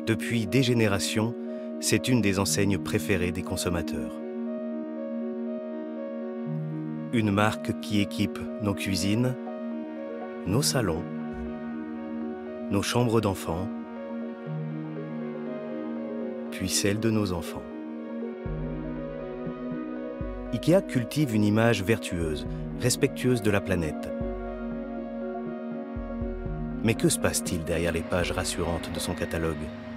Depuis des générations, c'est une des enseignes préférées des consommateurs. Une marque qui équipe nos cuisines, nos salons, nos chambres d'enfants, puis celles de nos enfants. IKEA cultive une image vertueuse, respectueuse de la planète. Mais que se passe-t-il derrière les pages rassurantes de son catalogue?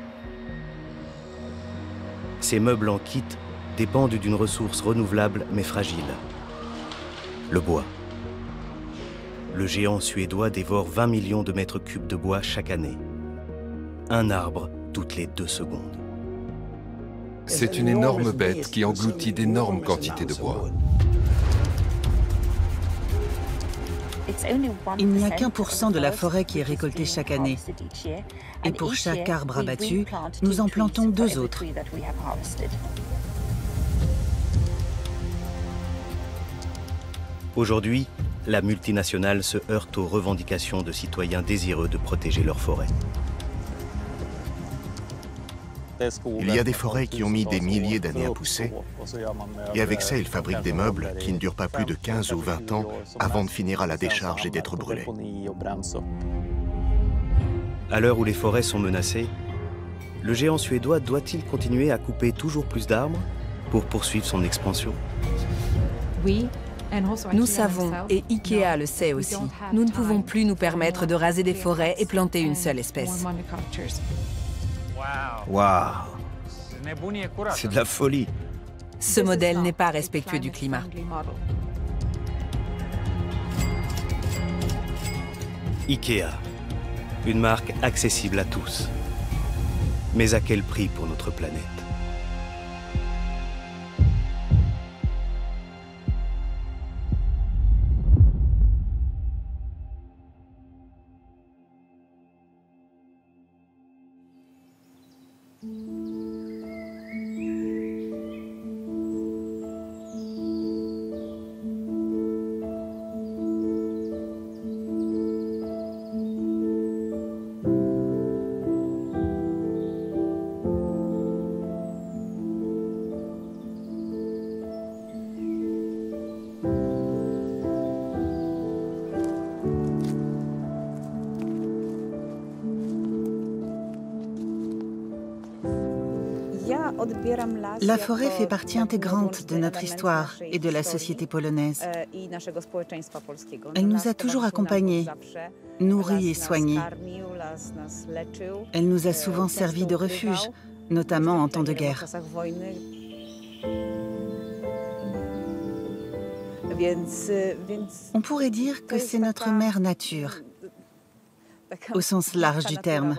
Ces meubles en kit dépendent d'une ressource renouvelable mais fragile. Le bois. Le géant suédois dévore 20 millions de mètres cubes de bois chaque année. Un arbre toutes les 2 secondes. C'est une énorme bête qui engloutit d'énormes quantités de bois. Il n'y a qu'1% de la forêt qui est récoltée chaque année. Et pour chaque arbre abattu, nous en plantons 2 autres. Aujourd'hui, la multinationale se heurte aux revendications de citoyens désireux de protéger leur forêt. Il y a des forêts qui ont mis des milliers d'années à pousser, et avec ça, ils fabriquent des meubles qui ne durent pas plus de 15 ou 20 ans avant de finir à la décharge et d'être brûlés. À l'heure où les forêts sont menacées, le géant suédois doit-il continuer à couper toujours plus d'arbres pour poursuivre son expansion? Nous savons, et IKEA le sait aussi, nous ne pouvons plus nous permettre de raser des forêts et planter une seule espèce. Waouh! C'est de la folie! Ce modèle n'est pas respectueux du climat. IKEA, une marque accessible à tous. Mais à quel prix pour notre planète? La forêt fait partie intégrante de notre histoire et de la société polonaise. Elle nous a toujours accompagnés, nourris et soignés. Elle nous a souvent servi de refuge, notamment en temps de guerre. On pourrait dire que c'est notre mère nature, au sens large du terme.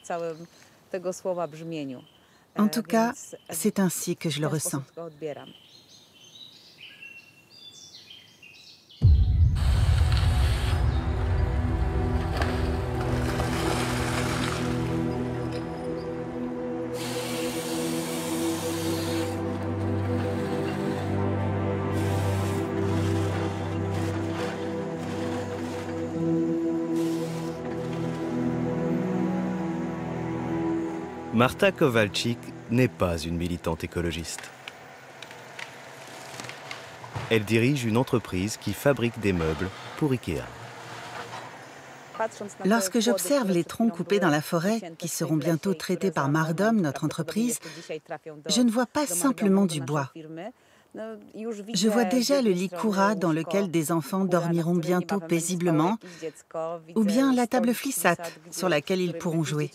En tout cas, c'est ainsi que je le ressens. Marta Kowalczyk n'est pas une militante écologiste. Elle dirige une entreprise qui fabrique des meubles pour IKEA. Lorsque j'observe les troncs coupés dans la forêt, qui seront bientôt traités par Mardom, notre entreprise, je ne vois pas simplement du bois. Je vois déjà le lit Kura dans lequel des enfants dormiront bientôt paisiblement, ou bien la table flissate sur laquelle ils pourront jouer.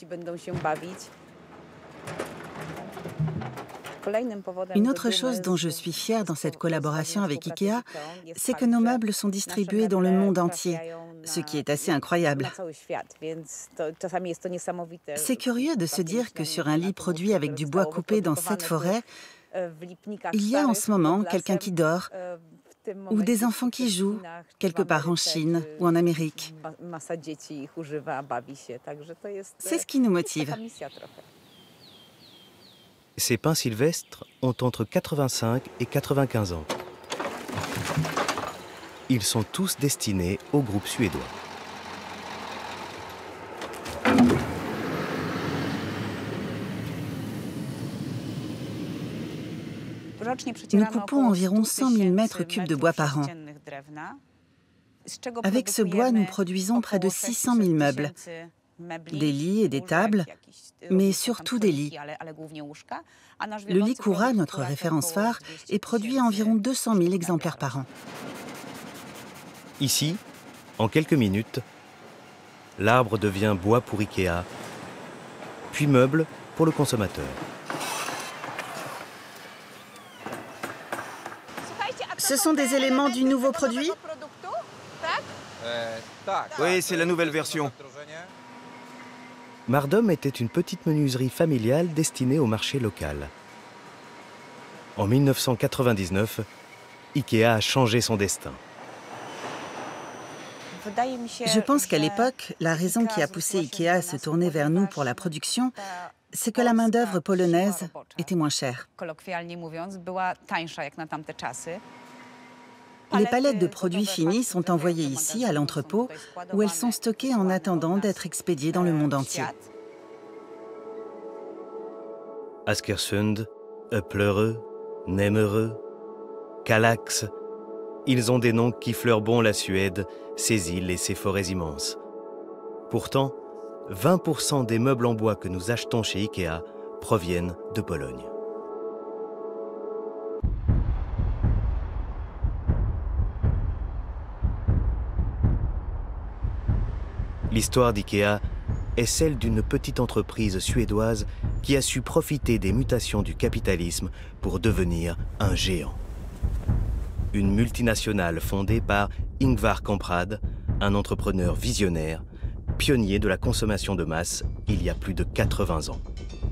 Une autre chose dont je suis fière dans cette collaboration avec IKEA, c'est que nos meubles sont distribués dans le monde entier, ce qui est assez incroyable. C'est curieux de se dire que sur un lit produit avec du bois coupé dans cette forêt, il y a en ce moment quelqu'un qui dort, ou des enfants qui jouent, quelque part en Chine ou en Amérique. C'est ce qui nous motive. Ces pins sylvestres ont entre 85 et 95 ans. Ils sont tous destinés au groupe suédois. Nous coupons environ 100 000 mètres cubes de bois par an. Avec ce bois, nous produisons près de 600 000 meubles, des lits et des tables, mais surtout des lits. Le lit Cura, notre référence phare, est produit à environ 200 000 exemplaires par an. Ici, en quelques minutes, l'arbre devient bois pour Ikea, puis meuble pour le consommateur. Ce sont des éléments du nouveau produit ? Oui, c'est la nouvelle version. Mardom était une petite menuiserie familiale destinée au marché local. En 1999, Ikea a changé son destin. Je pense qu'à l'époque, la raison qui a poussé Ikea à se tourner vers nous pour la production, c'est que la main-d'œuvre polonaise était moins chère. Les palettes de produits finis sont envoyées ici, à l'entrepôt, où elles sont stockées en attendant d'être expédiées dans le monde entier. Askersund, Uplereux, Nemmereux, Kallax, ils ont des noms qui fleurent bon la Suède, ses îles et ses forêts immenses. Pourtant, 20% des meubles en bois que nous achetons chez Ikea proviennent de Pologne. L'histoire d'Ikea est celle d'une petite entreprise suédoise qui a su profiter des mutations du capitalisme pour devenir un géant. Une multinationale fondée par Ingvar Kamprad, un entrepreneur visionnaire, pionnier de la consommation de masse il y a plus de 80 ans.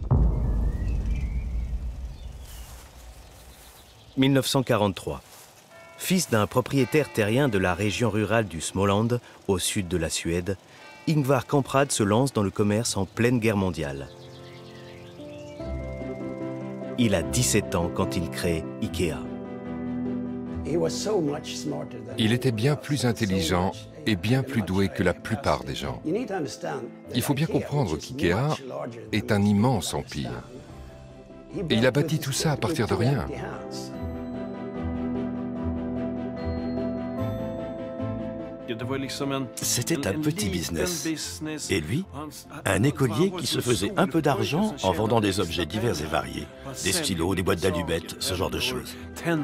1943. Fils d'un propriétaire terrien de la région rurale du Småland, au sud de la Suède, Ingvar Kamprad se lance dans le commerce en pleine guerre mondiale. Il a 17 ans quand il crée Ikea. Il était bien plus intelligent et bien plus doué que la plupart des gens. Il faut bien comprendre qu'IKEA est un immense empire. Et il a bâti tout ça à partir de rien. C'était un petit business. Et lui, un écolier qui se faisait un peu d'argent en vendant des objets divers et variés. Des stylos, des boîtes d'allumettes, ce genre de choses.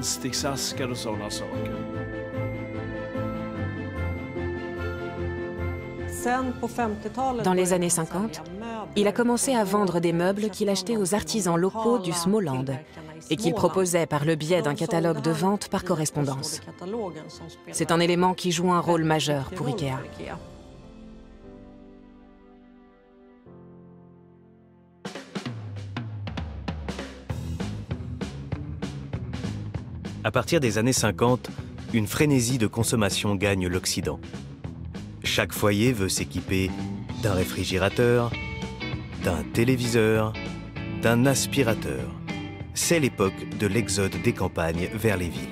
Dans les années 50, il a commencé à vendre des meubles qu'il achetait aux artisans locaux du Småland et qu'il proposait par le biais d'un catalogue de vente par correspondance. C'est un élément qui joue un rôle majeur pour Ikea. À partir des années 50, une frénésie de consommation gagne l'Occident. Chaque foyer veut s'équiper d'un réfrigérateur, d'un téléviseur, d'un aspirateur. C'est l'époque de l'exode des campagnes vers les villes.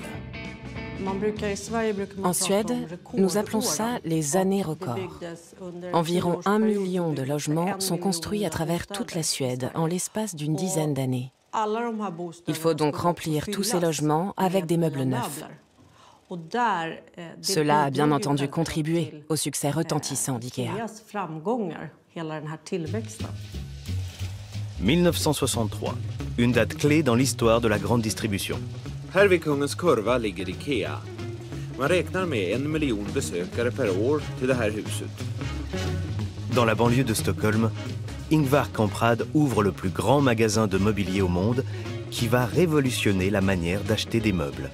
En Suède, nous appelons ça les années records. Environ 1 million de logements sont construits à travers toute la Suède en l'espace d'une dizaine d'années. Il faut donc remplir tous ces logements avec des meubles neufs. Cela a bien entendu contribué au succès retentissant d'IKEA. 1963, une date clé dans l'histoire de la grande distribution. Här vid Kungens Kurva ligger Ikea. Man räknar med 1 miljon besökare per år till det här huset. Dans la banlieue de Stockholm, Ingvar Kamprad ouvre le plus grand magasin de mobilier au monde qui va révolutionner la manière d'acheter des meubles.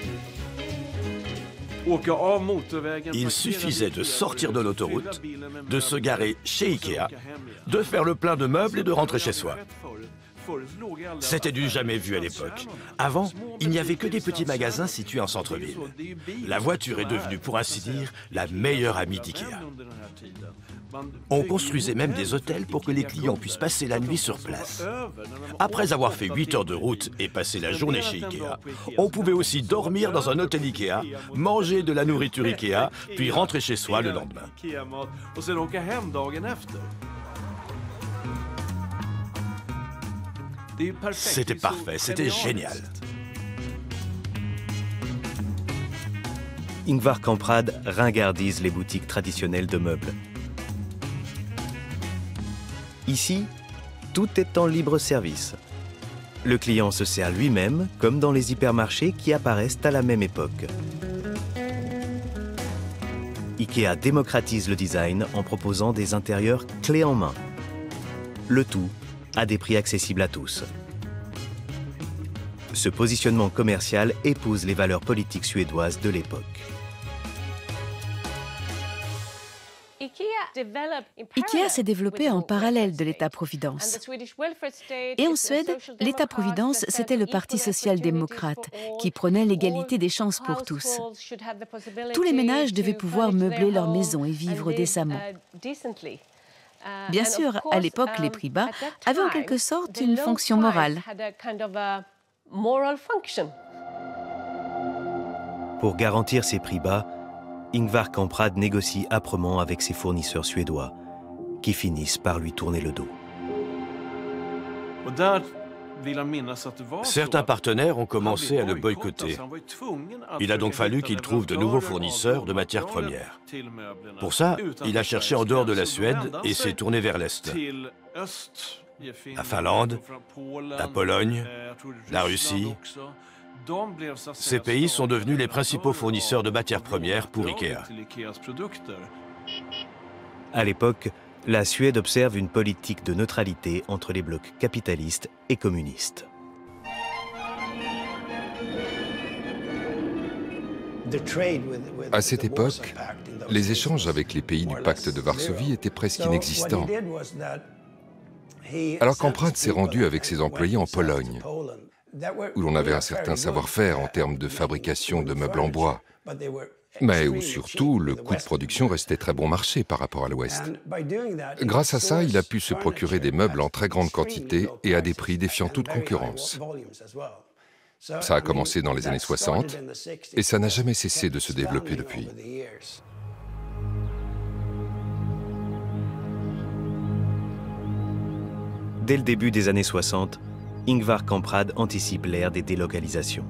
Il suffisait de sortir de l'autoroute, de se garer chez Ikea, de faire le plein de meubles et de rentrer chez soi. C'était du jamais vu à l'époque. Avant, il n'y avait que des petits magasins situés en centre-ville. La voiture est devenue, pour ainsi dire, la meilleure amie d'IKEA. On construisait même des hôtels pour que les clients puissent passer la nuit sur place. Après avoir fait 8 heures de route et passer la journée chez Ikea, on pouvait aussi dormir dans un hôtel Ikea, manger de la nourriture Ikea, puis rentrer chez soi le lendemain. C'était parfait, c'était génial. Ingvar Kamprad ringardise les boutiques traditionnelles de meubles. Ici, tout est en libre service. Le client se sert lui-même, comme dans les hypermarchés qui apparaissent à la même époque. IKEA démocratise le design en proposant des intérieurs clés en main. Le tout à des prix accessibles à tous. Ce positionnement commercial épouse les valeurs politiques suédoises de l'époque. IKEA s'est développé en parallèle de l'État-providence. Et en Suède, l'État-providence, c'était le Parti social-démocrate qui prônait l'égalité des chances pour tous. Tous les ménages devaient pouvoir meubler leur maison et vivre décemment. Bien sûr, à l'époque, les prix bas avaient en quelque sorte une fonction morale. Pour garantir ces prix bas, Ingvar Kamprad négocie âprement avec ses fournisseurs suédois, qui finissent par lui tourner le dos. Certains partenaires ont commencé à le boycotter. Il a donc fallu qu'il trouve de nouveaux fournisseurs de matières premières. Pour ça, il a cherché en dehors de la Suède et s'est tourné vers l'Est. La Finlande, la Pologne, la Russie. Ces pays sont devenus les principaux fournisseurs de matières premières pour IKEA. À l'époque, la Suède observe une politique de neutralité entre les blocs capitalistes et communistes. À cette époque, les échanges avec les pays du pacte de Varsovie étaient presque inexistants. Alors Kamprad s'est rendu avec ses employés en Pologne, où l'on avait un certain savoir-faire en termes de fabrication de meubles en bois, mais où surtout le coût de production restait très bon marché par rapport à l'Ouest. Grâce à ça, il a pu se procurer des meubles en très grande quantité et à des prix défiant toute concurrence. Ça a commencé dans les années 60 et ça n'a jamais cessé de se développer depuis. Dès le début des années 60, Ingvar Kamprad anticipe l'ère des délocalisations.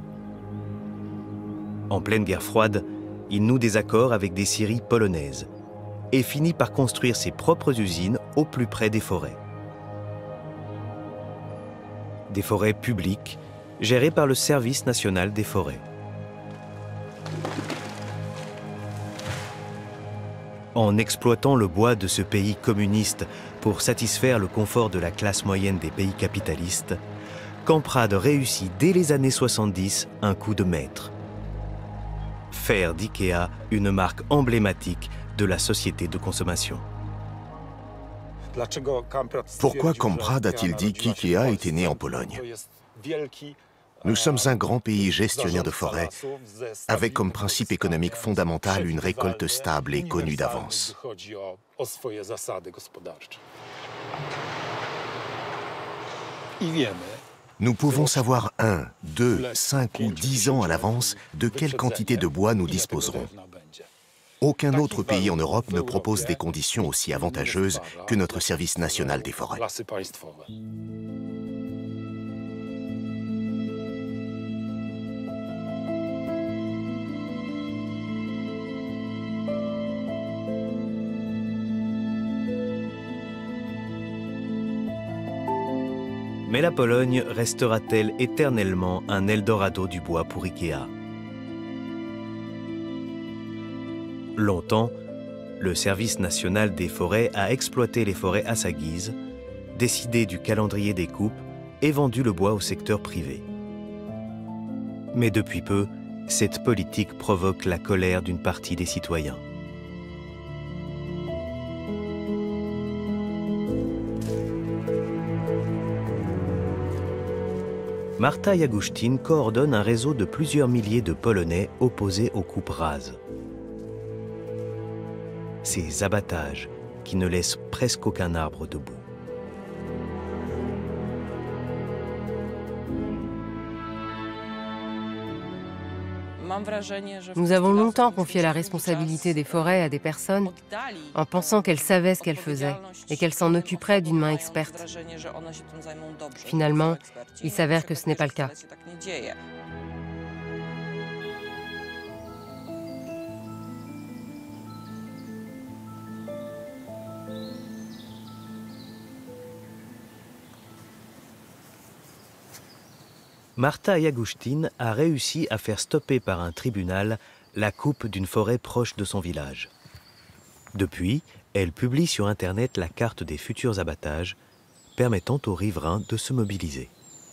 En pleine guerre froide, il noue des accords avec des scieries polonaises et finit par construire ses propres usines au plus près des forêts. Des forêts publiques gérées par le Service national des forêts. En exploitant le bois de ce pays communiste pour satisfaire le confort de la classe moyenne des pays capitalistes, Kamprad réussit dès les années 70 un coup de maître. Faire d'IKEA une marque emblématique de la société de consommation. Pourquoi Kamprad a-t-il dit qu'IKEA était né en Pologne? Nous sommes un grand pays gestionnaire de forêts, avec comme principe économique fondamental une récolte stable et connue d'avance. Nous pouvons savoir 1, 2, 5 ou 10 ans à l'avance de quelle quantité de bois nous disposerons. Aucun autre pays en Europe ne propose des conditions aussi avantageuses que notre Service national des forêts. Mais la Pologne restera-t-elle éternellement un Eldorado du bois pour IKEA? Longtemps, le Service national des forêts a exploité les forêts à sa guise, décidé du calendrier des coupes et vendu le bois au secteur privé. Mais depuis peu, cette politique provoque la colère d'une partie des citoyens. Marta Jagusztin coordonne un réseau de plusieurs milliers de Polonais opposés aux coupes rases. Ces abattages qui ne laissent presque aucun arbre debout. Nous avons longtemps confié la responsabilité des forêts à des personnes en pensant qu'elles savaient ce qu'elles faisaient et qu'elles s'en occuperaient d'une main experte. Finalement, il s'avère que ce n'est pas le cas. Marta Yagustin a réussi à faire stopper par un tribunal la coupe d'une forêt proche de son village. Depuis, elle publie sur Internet la carte des futurs abattages, permettant aux riverains de se mobiliser.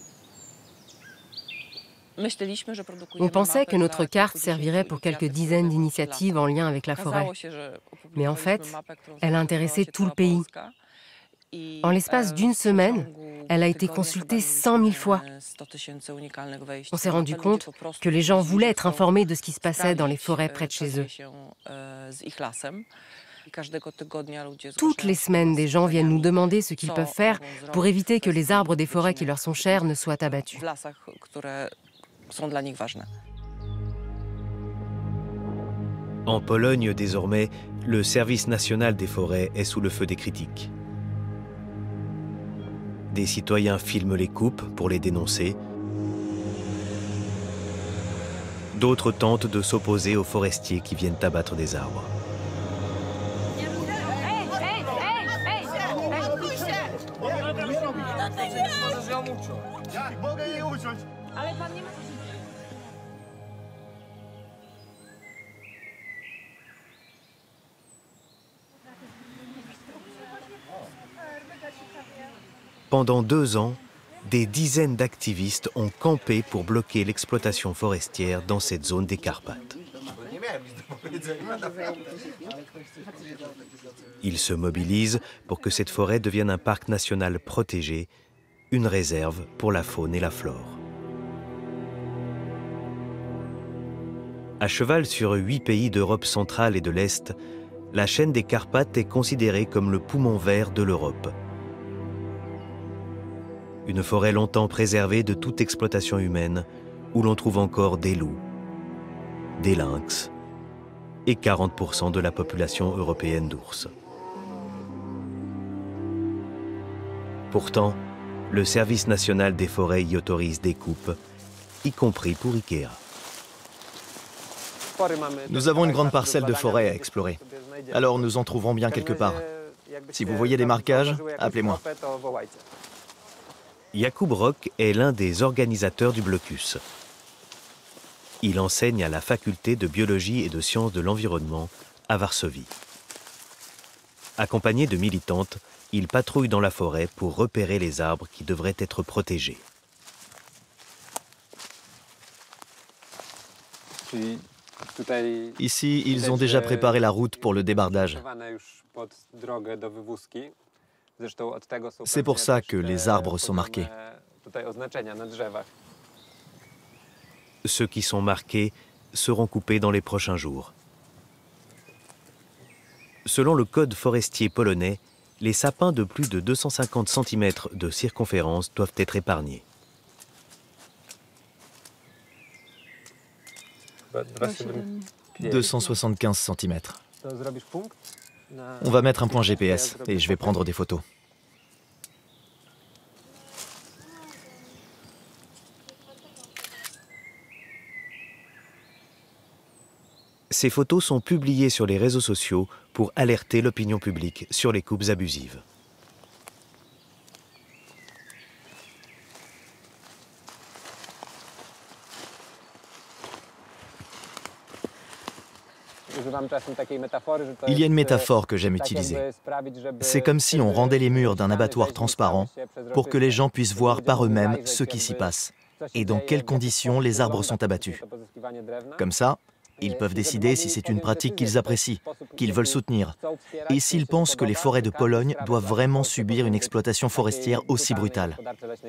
On pensait que notre carte servirait pour quelques dizaines d'initiatives en lien avec la forêt. Mais en fait, elle a intéressé tout le pays. En l'espace d'une semaine, elle a été consultée 100 000 fois. On s'est rendu compte que les gens voulaient être informés de ce qui se passait dans les forêts près de chez eux. Toutes les semaines, des gens viennent nous demander ce qu'ils peuvent faire pour éviter que les arbres des forêts qui leur sont chers ne soient abattus. En Pologne, désormais, le service national des forêts est sous le feu des critiques. Des citoyens filment les coupes pour les dénoncer. D'autres tentent de s'opposer aux forestiers qui viennent abattre des arbres. Pendant 2 ans, des dizaines d'activistes ont campé pour bloquer l'exploitation forestière dans cette zone des Carpates. Ils se mobilisent pour que cette forêt devienne un parc national protégé, une réserve pour la faune et la flore. À cheval sur 8 pays d'Europe centrale et de l'Est, la chaîne des Carpates est considérée comme le poumon vert de l'Europe. Une forêt longtemps préservée de toute exploitation humaine, où l'on trouve encore des loups, des lynx et 40% de la population européenne d'ours. Pourtant, le service national des forêts y autorise des coupes, y compris pour Ikea. Nous avons une grande parcelle de forêt à explorer, alors nous en trouverons bien quelque part. Si vous voyez des marquages, appelez-moi. Jakub Rock est l'un des organisateurs du blocus. Il enseigne à la faculté de biologie et de sciences de l'environnement à Varsovie. Accompagné de militantes, il patrouille dans la forêt pour repérer les arbres qui devraient être protégés. Ici, ils ont déjà préparé la route pour le débardage. C'est pour ça que les arbres sont marqués. Ceux qui sont marqués seront coupés dans les prochains jours. Selon le code forestier polonais, les sapins de plus de 250 cm de circonférence doivent être épargnés. « 275 cm. On va mettre un point GPS et je vais prendre des photos. Ces photos sont publiées sur les réseaux sociaux pour alerter l'opinion publique sur les coupes abusives. Il y a une métaphore que j'aime utiliser. C'est comme si on rendait les murs d'un abattoir transparent pour que les gens puissent voir par eux-mêmes ce qui s'y passe et dans quelles conditions les arbres sont abattus. Comme ça, ils peuvent décider si c'est une pratique qu'ils apprécient, qu'ils veulent soutenir, et s'ils pensent que les forêts de Pologne doivent vraiment subir une exploitation forestière aussi brutale.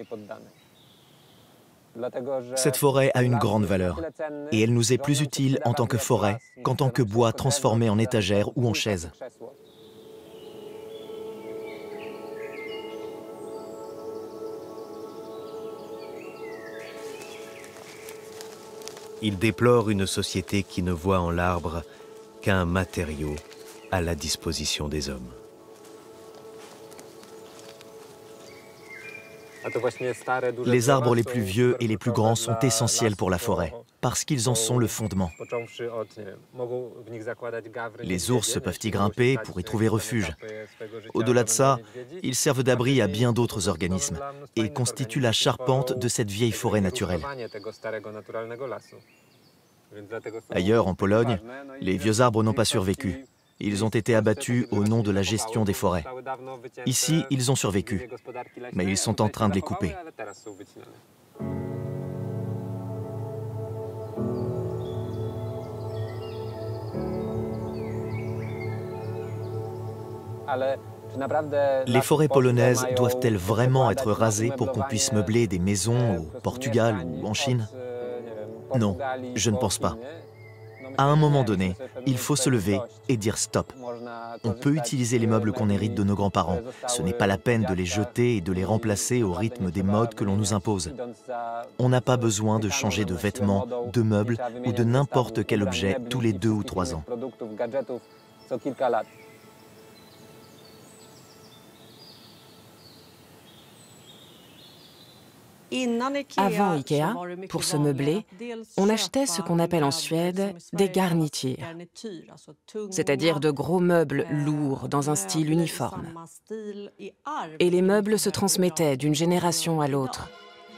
Cette forêt a une grande valeur, et elle nous est plus utile en tant que forêt qu'en tant que bois transformé en étagère ou en chaise. Il déplore une société qui ne voit en l'arbre qu'un matériau à la disposition des hommes. Les arbres les plus vieux et les plus grands sont essentiels pour la forêt, parce qu'ils en sont le fondement. Les ours peuvent y grimper pour y trouver refuge. Au-delà de ça, ils servent d'abri à bien d'autres organismes et constituent la charpente de cette vieille forêt naturelle. Ailleurs, en Pologne, les vieux arbres n'ont pas survécu. Ils ont été abattus au nom de la gestion des forêts. Ici, ils ont survécu, mais ils sont en train de les couper. Les forêts polonaises doivent-elles vraiment être rasées pour qu'on puisse meubler des maisons au Portugal ou en Chine? Non, je ne pense pas. À un moment donné, il faut se lever et dire stop. On peut utiliser les meubles qu'on hérite de nos grands-parents. Ce n'est pas la peine de les jeter et de les remplacer au rythme des modes que l'on nous impose. On n'a pas besoin de changer de vêtements, de meubles ou de n'importe quel objet tous les 2 ou 3 ans. Avant Ikea, pour se meubler, on achetait ce qu'on appelle en Suède des garnitures, c'est-à-dire de gros meubles lourds dans un style uniforme. Et les meubles se transmettaient d'une génération à l'autre.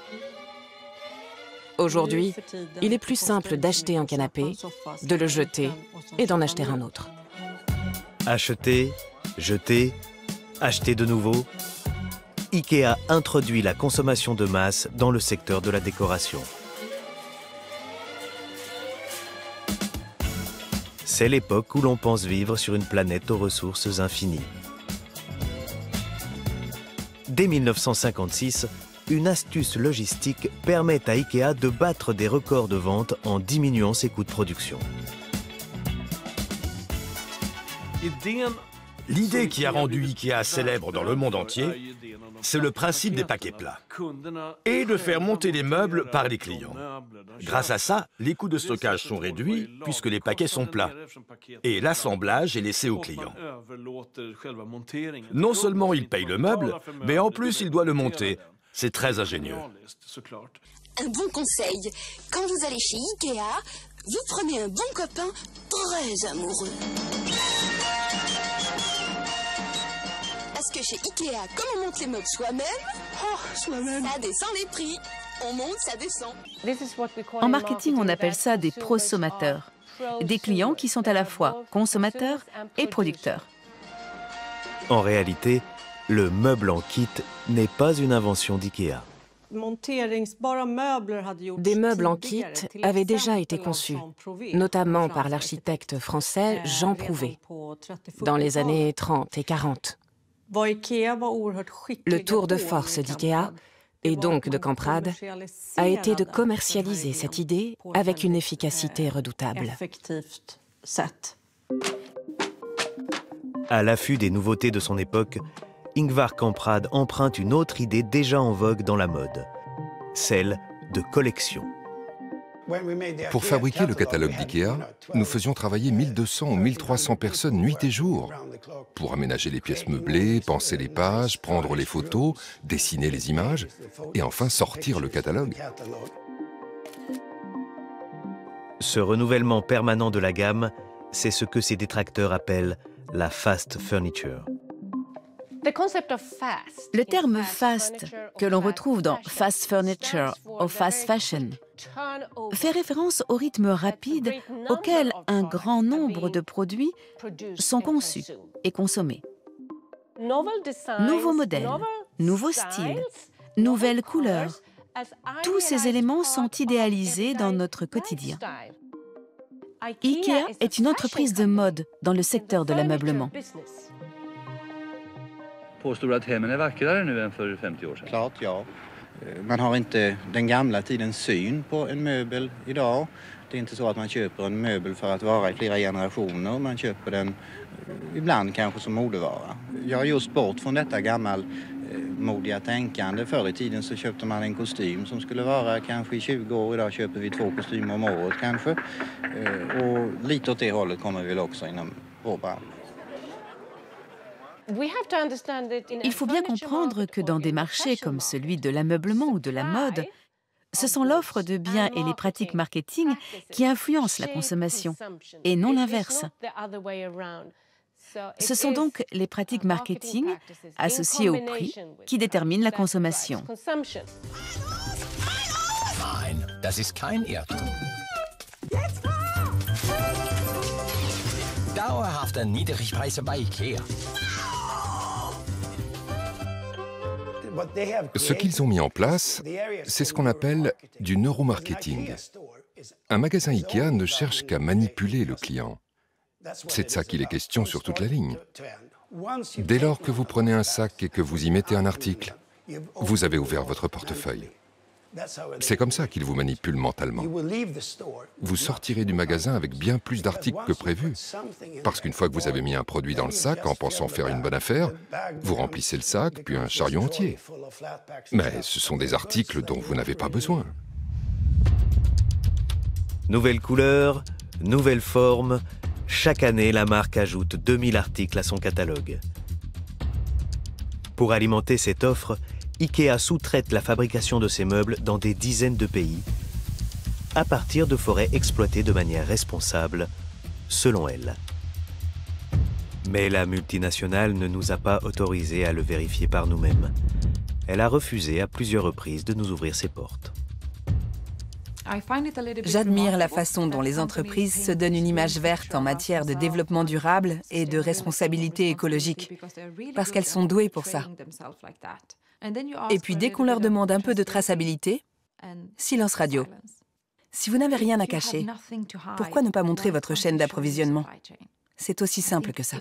Aujourd'hui, il est plus simple d'acheter un canapé, de le jeter et d'en acheter un autre. Acheter, jeter, acheter de nouveau. Ikea introduit la consommation de masse dans le secteur de la décoration. C'est l'époque où l'on pense vivre sur une planète aux ressources infinies. Dès 1956, une astuce logistique permet à Ikea de battre des records de vente en diminuant ses coûts de production. L'idée qui a rendu Ikea célèbre dans le monde entier, c'est le principe des paquets plats et de faire monter les meubles par les clients. Grâce à ça, les coûts de stockage sont réduits puisque les paquets sont plats et l'assemblage est laissé au client. Non seulement il paye le meuble, mais en plus il doit le monter. C'est très ingénieux. Un bon conseil, quand vous allez chez Ikea, vous prenez un bon copain très amoureux. Parce que chez Ikea, comme on monte les meubles soi-même, ça descend les prix. On monte, ça descend. En marketing, on appelle ça des prosommateurs, des clients qui sont à la fois consommateurs et producteurs. En réalité, le meuble en kit n'est pas une invention d'Ikea. Des meubles en kit avaient déjà été conçus, notamment par l'architecte français Jean Prouvé, dans les années 30 et 40. Le tour de force d'Ikea, et donc de Kamprad, a été de commercialiser cette idée avec une efficacité redoutable. À l'affût des nouveautés de son époque, Ingvar Kamprad emprunte une autre idée déjà en vogue dans la mode, celle de collection. Pour fabriquer le catalogue d'IKEA, nous faisions travailler 1200 ou 1300 personnes nuit et jour pour aménager les pièces meublées, penser les pages, prendre les photos, dessiner les images et enfin sortir le catalogue. Ce renouvellement permanent de la gamme, c'est ce que ses détracteurs appellent la fast furniture. Le terme fast, que l'on retrouve dans fast furniture ou fast fashion, fait référence au rythme rapide auquel un grand nombre de produits sont conçus et consommés. Nouveaux modèles, nouveaux styles, nouvelles couleurs, tous ces éléments sont idéalisés dans notre quotidien. Ikea est une entreprise de mode dans le secteur de l'ameublement. Påstår du att hemmen är vackrare nu än för 50 år sedan? Klart, ja. Man har inte den gamla tidens syn på en möbel idag. Det är inte så att man köper en möbel för att vara i flera generationer. Man köper den ibland kanske som modevara. Jag har just bort från detta gammalmodiga tänkande. Förr i tiden så köpte man en kostym som skulle vara kanske i 20 år. Idag köper vi 2 kostymer om året kanske. Och lite åt det hållet kommer vi väl också inom vår bransch. Il faut bien comprendre que dans des marchés comme celui de l'ameublement ou de la mode, ce sont l'offre de biens et les pratiques marketing qui influencent la consommation, et non l'inverse. Ce sont donc les pratiques marketing associées au prix qui déterminent la consommation. Nein, das ist kein Irrtum. Dauerhafte Niedrigpreise bei IKEA. Ce qu'ils ont mis en place, c'est ce qu'on appelle du neuromarketing. Un magasin IKEA ne cherche qu'à manipuler le client. C'est de ça qu'il est question sur toute la ligne. Dès lors que vous prenez un sac et que vous y mettez un article, vous avez ouvert votre portefeuille. C'est comme ça qu'ils vous manipulent mentalement. Vous sortirez du magasin avec bien plus d'articles que prévu, parce qu'une fois que vous avez mis un produit dans le sac en pensant faire une bonne affaire, vous remplissez le sac, puis un chariot entier. Mais ce sont des articles dont vous n'avez pas besoin. Nouvelle couleur, nouvelle forme, chaque année la marque ajoute 2000 articles à son catalogue. Pour alimenter cette offre, IKEA sous-traite la fabrication de ses meubles dans des dizaines de pays, à partir de forêts exploitées de manière responsable, selon elle. Mais la multinationale ne nous a pas autorisés à le vérifier par nous-mêmes. Elle a refusé à plusieurs reprises de nous ouvrir ses portes. J'admire la façon dont les entreprises se donnent une image verte en matière de développement durable et de responsabilité écologique, parce qu'elles sont douées pour ça. Et puis dès qu'on leur demande un peu de traçabilité, silence radio. Si vous n'avez rien à cacher, pourquoi ne pas montrer votre chaîne d'approvisionnement? C'est aussi simple que ça.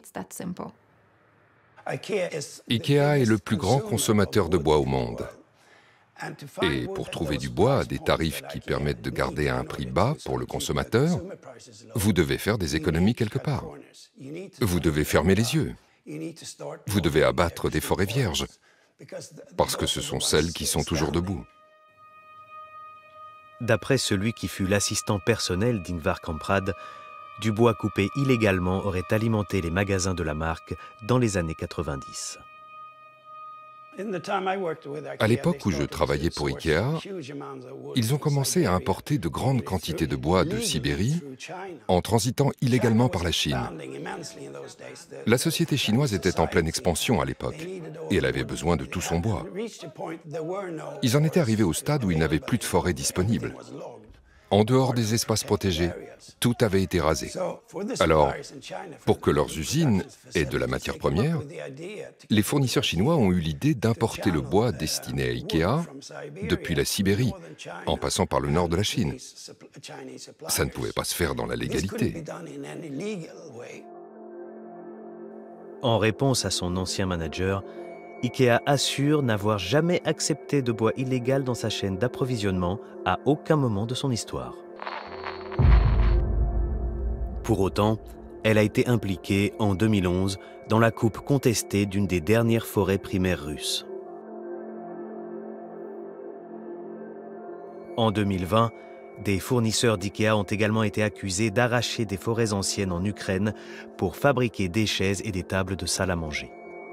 IKEA est le plus grand consommateur de bois au monde. Et pour trouver du bois à des tarifs qui permettent de garder un prix bas pour le consommateur, vous devez faire des économies quelque part. Vous devez fermer les yeux. Vous devez abattre des forêts vierges, parce que ce sont celles qui sont toujours debout. D'après celui qui fut l'assistant personnel d'Ingvar Kamprad, du bois coupé illégalement aurait alimenté les magasins de la marque dans les années 90. À l'époque où je travaillais pour IKEA, ils ont commencé à importer de grandes quantités de bois de Sibérie en transitant illégalement par la Chine. La société chinoise était en pleine expansion à l'époque et elle avait besoin de tout son bois. Ils en étaient arrivés au stade où ils n'avaient plus de forêt disponible. En dehors des espaces protégés, tout avait été rasé. Alors, pour que leurs usines aient de la matière première, les fournisseurs chinois ont eu l'idée d'importer le bois destiné à IKEA depuis la Sibérie, en passant par le nord de la Chine. Ça ne pouvait pas se faire dans la légalité. En réponse à son ancien manager, IKEA assure n'avoir jamais accepté de bois illégal dans sa chaîne d'approvisionnement à aucun moment de son histoire. Pour autant, elle a été impliquée en 2011 dans la coupe contestée d'une des dernières forêts primaires russes. En 2020, des fournisseurs d'IKEA ont également été accusés d'arracher des forêts anciennes en Ukraine pour fabriquer des chaises et des tables de salle à manger.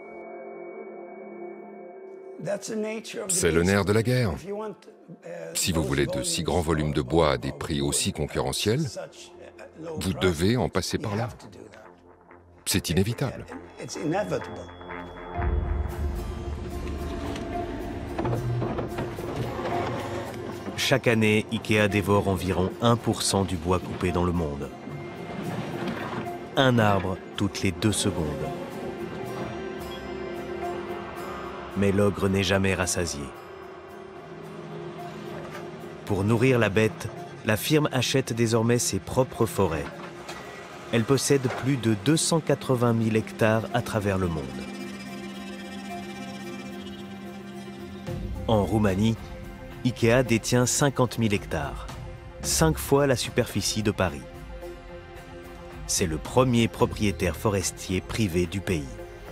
C'est le nerf de la guerre. Si vous voulez de si grands volumes de bois à des prix aussi concurrentiels, vous devez en passer par là. C'est inévitable. Chaque année, IKEA dévore environ 1% du bois coupé dans le monde. Un arbre toutes les 2 secondes. Mais l'ogre n'est jamais rassasié. Pour nourrir la bête, la firme achète désormais ses propres forêts. Elle possède plus de 280 000 hectares à travers le monde. En Roumanie, IKEA détient 50 000 hectares, 5 fois la superficie de Paris. C'est le premier propriétaire forestier privé du pays.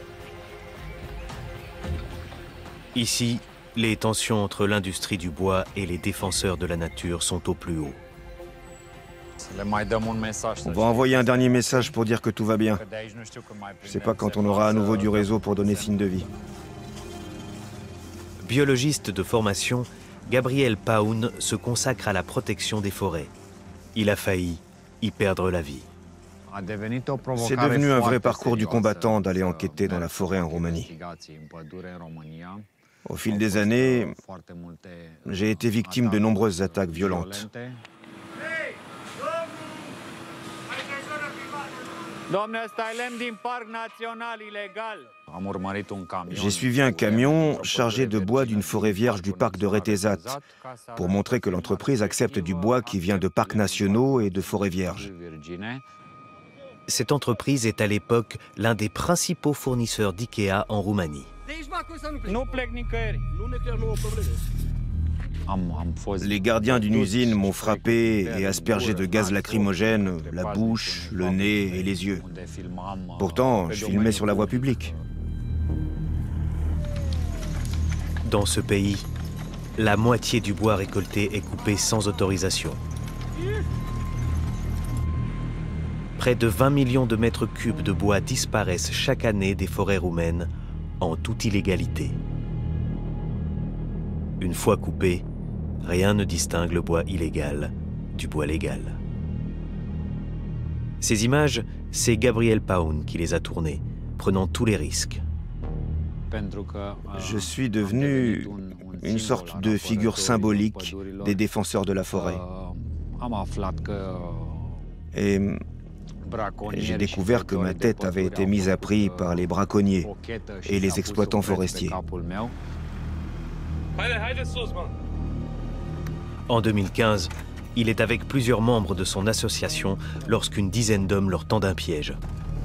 Ici, les tensions entre l'industrie du bois et les défenseurs de la nature sont au plus haut. On va envoyer un dernier message pour dire que tout va bien. Je ne sais pas quand on aura à nouveau du réseau pour donner signe de vie. Biologiste de formation, Gabriel Paun se consacre à la protection des forêts. Il a failli y perdre la vie. C'est devenu un vrai parcours du combattant d'aller enquêter dans la forêt en Roumanie. Au fil des années, j'ai été victime de nombreuses attaques violentes. J'ai suivi un camion chargé de bois d'une forêt vierge du parc de Retezat pour montrer que l'entreprise accepte du bois qui vient de parcs nationaux et de forêts vierges. Cette entreprise est à l'époque l'un des principaux fournisseurs d'IKEA en Roumanie. Les gardiens d'une usine m'ont frappé et aspergé de gaz lacrymogène la bouche, le nez et les yeux. Pourtant, je filmais sur la voie publique. Dans ce pays, la moitié du bois récolté est coupé sans autorisation. Près de 20 millions de mètres cubes de bois disparaissent chaque année des forêts roumaines en toute illégalité. Une fois coupé, rien ne distingue le bois illégal du bois légal. Ces images, c'est Gabriel Paun qui les a tournées, prenant tous les risques. Je suis devenu une sorte de figure symbolique des défenseurs de la forêt. Et j'ai découvert que ma tête avait été mise à prix par les braconniers et les exploitants forestiers. En 2015, il est avec plusieurs membres de son association lorsqu'une dizaine d'hommes leur tendent un piège.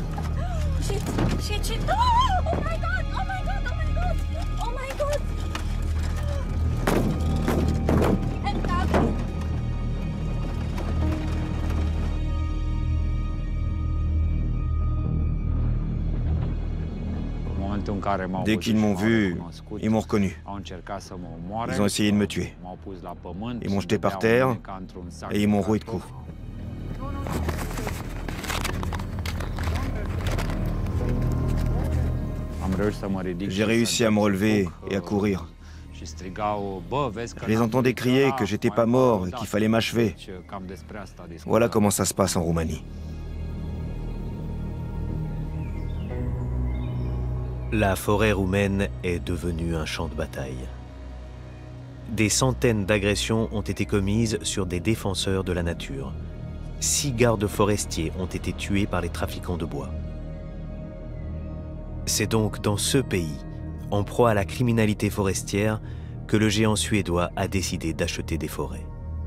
Dès qu'ils m'ont vu, ils m'ont reconnu. Ils ont essayé de me tuer. Ils m'ont jeté par terre et ils m'ont roué de coups. J'ai réussi à me relever et à courir. Je les entendais crier que j'étais pas mort et qu'il fallait m'achever. Voilà comment ça se passe en Roumanie. La forêt roumaine est devenue un champ de bataille. Des centaines d'agressions ont été commises sur des défenseurs de la nature. 6 gardes forestiers ont été tués par les trafiquants de bois. C'est donc dans ce pays, en proie à la criminalité forestière, que le géant suédois a décidé d'acheter des forêts.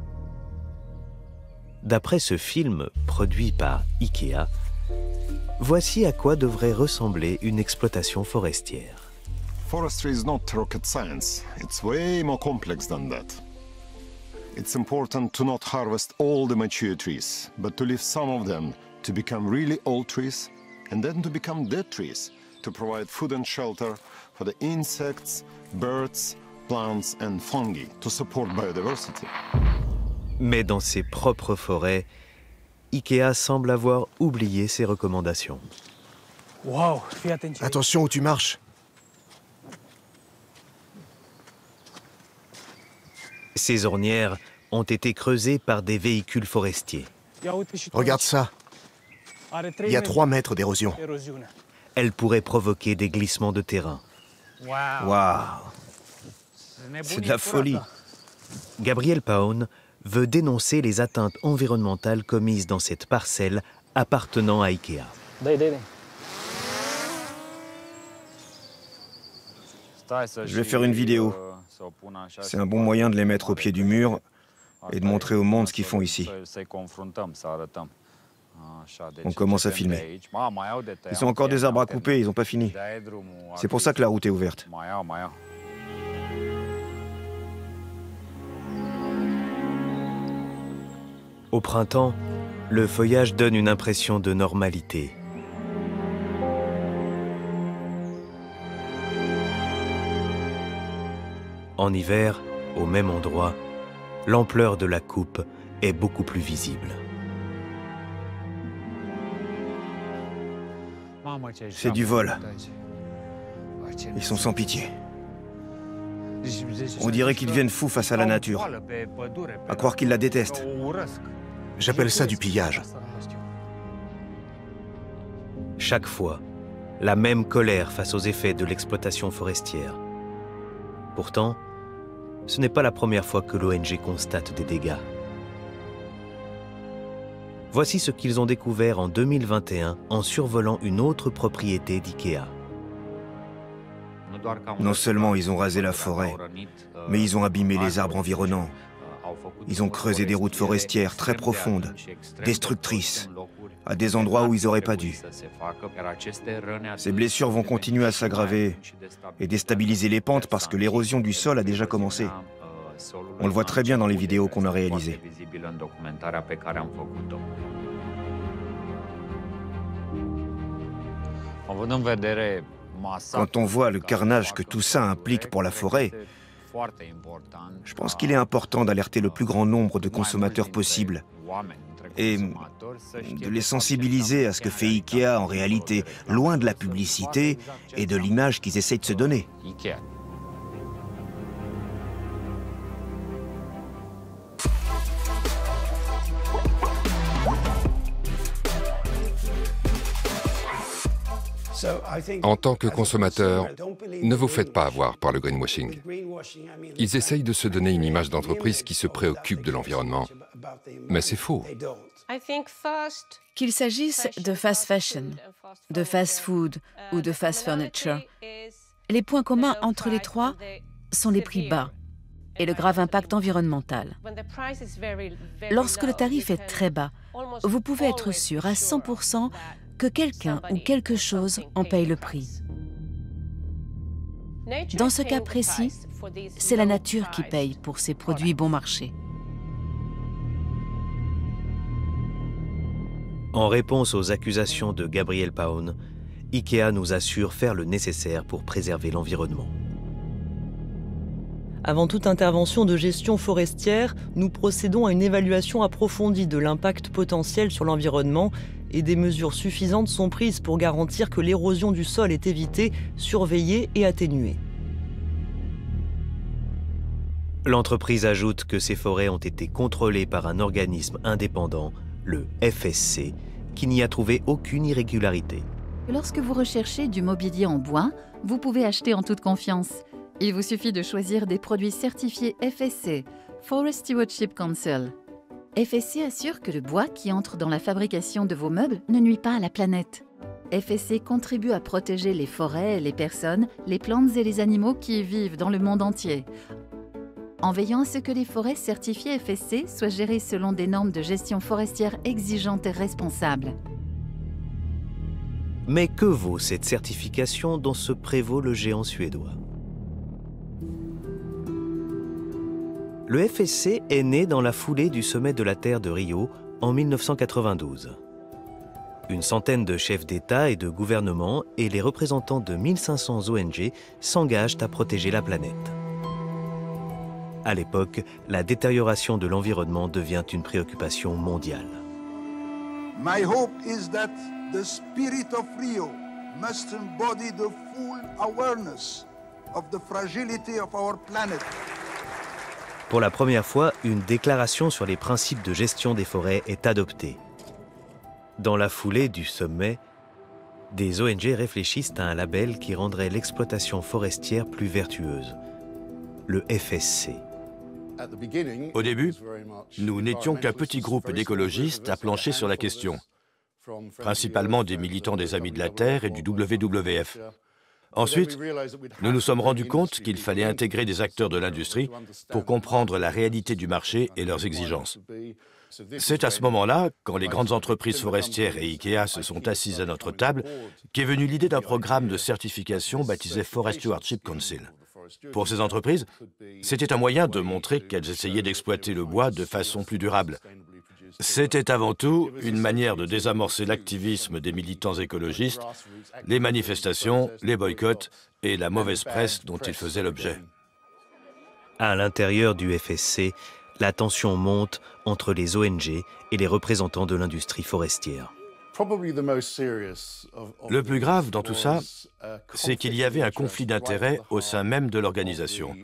D'après ce film produit par IKEA, voici à quoi devrait ressembler une exploitation forestière. Forestry is not rocket science. It's way more complex than that. It's important to not harvest all the mature trees, but to leave some of them to become really old trees, and then to become dead trees, to provide food and shelter for the insects, birds, plants and fungi, to support biodiversity. Mais dans ses propres forêts, IKEA semble avoir oublié ses recommandations. Wow. Attention où tu marches. Ces ornières ont été creusées par des véhicules forestiers. Regarde ça. Il y a 3 mètres d'érosion. Elles pourraient provoquer des glissements de terrain. Waouh! C'est de la folie. Gabriel Paun veut dénoncer les atteintes environnementales commises dans cette parcelle appartenant à IKEA. Je vais faire une vidéo. C'est un bon moyen de les mettre au pied du mur et de montrer au monde ce qu'ils font ici. On commence à filmer. Ils ont encore des arbres à couper, ils n'ont pas fini. C'est pour ça que la route est ouverte. Au printemps, le feuillage donne une impression de normalité. En hiver, au même endroit, l'ampleur de la coupe est beaucoup plus visible. C'est du vol. Ils sont sans pitié. On dirait qu'ils deviennent fous face à la nature. À croire qu'ils la détestent. J'appelle ça du pillage. Chaque fois, la même colère face aux effets de l'exploitation forestière. Pourtant, ce n'est pas la première fois que l'ONG constate des dégâts. Voici ce qu'ils ont découvert en 2021 en survolant une autre propriété d'IKEA. Non seulement ils ont rasé la forêt, mais ils ont abîmé les arbres environnants. Ils ont creusé des routes forestières très profondes, destructrices, à des endroits où ils n'auraient pas dû. Ces blessures vont continuer à s'aggraver et déstabiliser les pentes parce que l'érosion du sol a déjà commencé. On le voit très bien dans les vidéos qu'on a réalisées. Quand on voit le carnage que tout ça implique pour la forêt, je pense qu'il est important d'alerter le plus grand nombre de consommateurs possible et de les sensibiliser à ce que fait IKEA en réalité, loin de la publicité et de l'image qu'ils essayent de se donner. En tant que consommateur, ne vous faites pas avoir par le greenwashing. Ils essayent de se donner une image d'entreprise qui se préoccupe de l'environnement. Mais c'est faux. Qu'il s'agisse de fast fashion, de fast food ou de fast furniture, les points communs entre les trois sont les prix bas et le grave impact environnemental. Lorsque le tarif est très bas, vous pouvez être sûr à 100% que quelqu'un ou quelque chose en paye le prix. Dans ce cas précis, c'est la nature qui paye pour ces produits bon marché. En réponse aux accusations de Gabriel Paun, IKEA nous assure faire le nécessaire pour préserver l'environnement. Avant toute intervention de gestion forestière, nous procédons à une évaluation approfondie de l'impact potentiel sur l'environnement et des mesures suffisantes sont prises pour garantir que l'érosion du sol est évitée, surveillée et atténuée. L'entreprise ajoute que ces forêts ont été contrôlées par un organisme indépendant, le FSC, qui n'y a trouvé aucune irrégularité. Lorsque vous recherchez du mobilier en bois, vous pouvez acheter en toute confiance. Il vous suffit de choisir des produits certifiés FSC, Forest Stewardship Council. FSC assure que le bois qui entre dans la fabrication de vos meubles ne nuit pas à la planète. FSC contribue à protéger les forêts, les personnes, les plantes et les animaux qui y vivent dans le monde entier, en veillant à ce que les forêts certifiées FSC soient gérées selon des normes de gestion forestière exigeantes et responsables. Mais que vaut cette certification dont se prévaut le géant suédois? Le FSC est né dans la foulée du sommet de la Terre de Rio en 1992. Une centaine de chefs d'État et de gouvernement et les représentants de 1500 ONG s'engagent à protéger la planète. À l'époque, la détérioration de l'environnement devient une préoccupation mondiale. My hope is that the spirit of Rio must embody the full awareness of the fragility of our planet. Pour la première fois, une déclaration sur les principes de gestion des forêts est adoptée. Dans la foulée du sommet, des ONG réfléchissent à un label qui rendrait l'exploitation forestière plus vertueuse, le FSC. Au début, nous n'étions qu'un petit groupe d'écologistes à plancher sur la question, principalement des militants des Amis de la Terre et du WWF. Ensuite, nous nous sommes rendus compte qu'il fallait intégrer des acteurs de l'industrie pour comprendre la réalité du marché et leurs exigences. C'est à ce moment-là, quand les grandes entreprises forestières et IKEA se sont assises à notre table, qu'est venue l'idée d'un programme de certification baptisé Forest Stewardship Council. Pour ces entreprises, c'était un moyen de montrer qu'elles essayaient d'exploiter le bois de façon plus durable. C'était avant tout une manière de désamorcer l'activisme des militants écologistes, les manifestations, les boycotts et la mauvaise presse dont ils faisaient l'objet. À l'intérieur du FSC, la tension monte entre les ONG et les représentants de l'industrie forestière. Le plus grave dans tout ça, c'est qu'il y avait un conflit d'intérêts au sein même de l'organisation.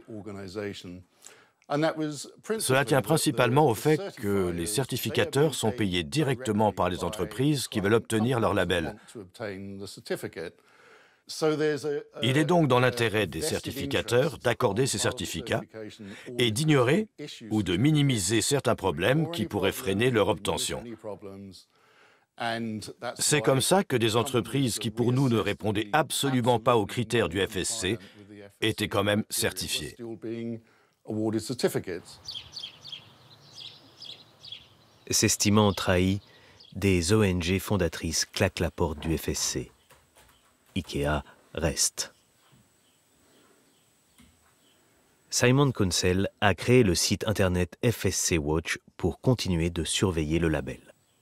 Cela tient principalement au fait que les certificateurs sont payés directement par les entreprises qui veulent obtenir leur label. Il est donc dans l'intérêt des certificateurs d'accorder ces certificats et d'ignorer ou de minimiser certains problèmes qui pourraient freiner leur obtention. C'est comme ça que des entreprises qui pour nous ne répondaient absolument pas aux critères du FSC étaient quand même certifiées. S'estimant trahis, des ONG fondatrices claquent la porte du FSC. IKEA reste. Simon Council a créé le site internet FSC Watch pour continuer de surveiller le label.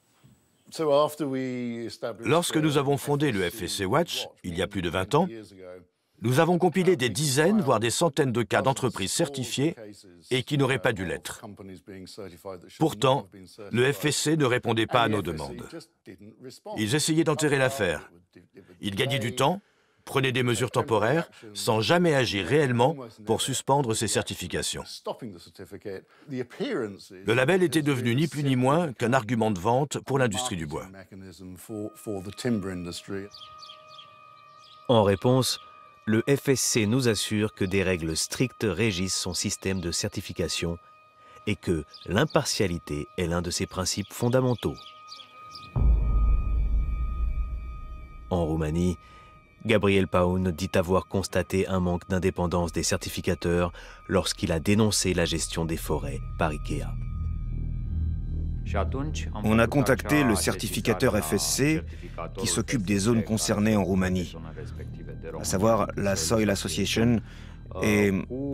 Lorsque nous avons fondé le FSC Watch, il y a plus de 20 ans, nous avons compilé des dizaines, voire des centaines de cas d'entreprises certifiées et qui n'auraient pas dû l'être. Pourtant, le FSC ne répondait pas à nos demandes. Ils essayaient d'enterrer l'affaire. Ils gagnaient du temps, prenaient des mesures temporaires, sans jamais agir réellement pour suspendre ces certifications. Le label était devenu ni plus ni moins qu'un argument de vente pour l'industrie du bois. En réponse, le FSC nous assure que des règles strictes régissent son système de certification et que l'impartialité est l'un de ses principes fondamentaux. En Roumanie, Gabriel Paun dit avoir constaté un manque d'indépendance des certificateurs lorsqu'il a dénoncé la gestion des forêts par IKEA. On a contacté le certificateur FSC qui s'occupe des zones concernées en Roumanie, à savoir la Soil Association, et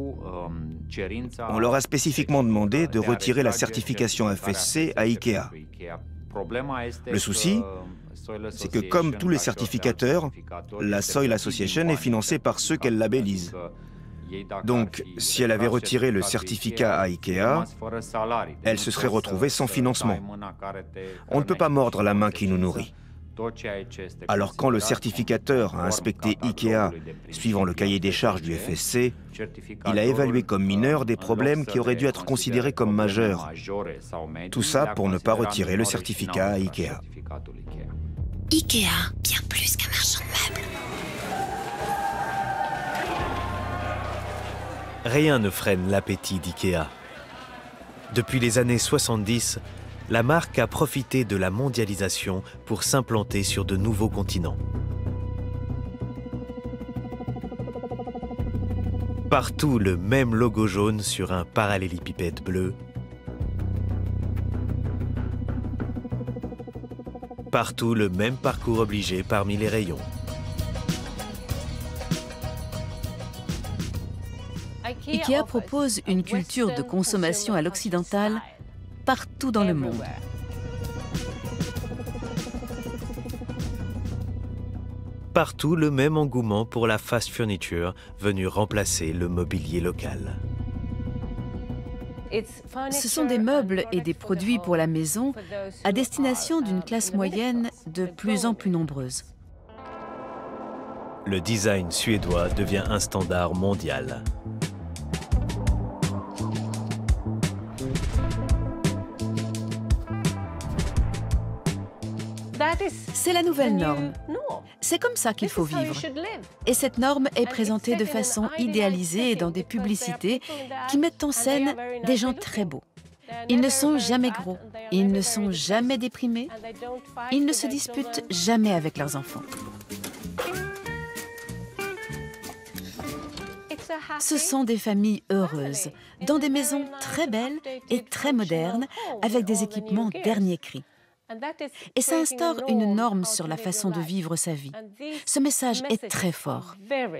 on leur a spécifiquement demandé de retirer la certification FSC à IKEA. Le souci, c'est que comme tous les certificateurs, la Soil Association est financée par ceux qu'elle labellise. Donc, si elle avait retiré le certificat à IKEA, elle se serait retrouvée sans financement. On ne peut pas mordre la main qui nous nourrit. Alors quand le certificateur a inspecté IKEA suivant le cahier des charges du FSC, il a évalué comme mineurs des problèmes qui auraient dû être considérés comme majeurs. Tout ça pour ne pas retirer le certificat à IKEA. IKEA, bien plus qu'un marchand de meubles. Rien ne freine l'appétit d'IKEA. Depuis les années 70, la marque a profité de la mondialisation pour s'implanter sur de nouveaux continents. Partout le même logo jaune sur un parallélépipède bleu. Partout le même parcours obligé parmi les rayons. IKEA propose une culture de consommation à l'occidentale partout dans le monde. Partout le même engouement pour la fast furniture venue remplacer le mobilier local. Ce sont des meubles et des produits pour la maison à destination d'une classe moyenne de plus en plus nombreuse. Le design suédois devient un standard mondial. C'est la nouvelle norme. C'est comme ça qu'il faut vivre. Et cette norme est présentée de façon idéalisée dans des publicités qui mettent en scène des gens très beaux. Ils ne sont jamais gros, ils ne sont jamais déprimés, ils ne se disputent jamais avec leurs enfants. Ce sont des familles heureuses, dans des maisons très belles et très modernes, avec des équipements dernier cri. Et ça instaure une norme sur la façon de vivre sa vie. Ce message est très fort.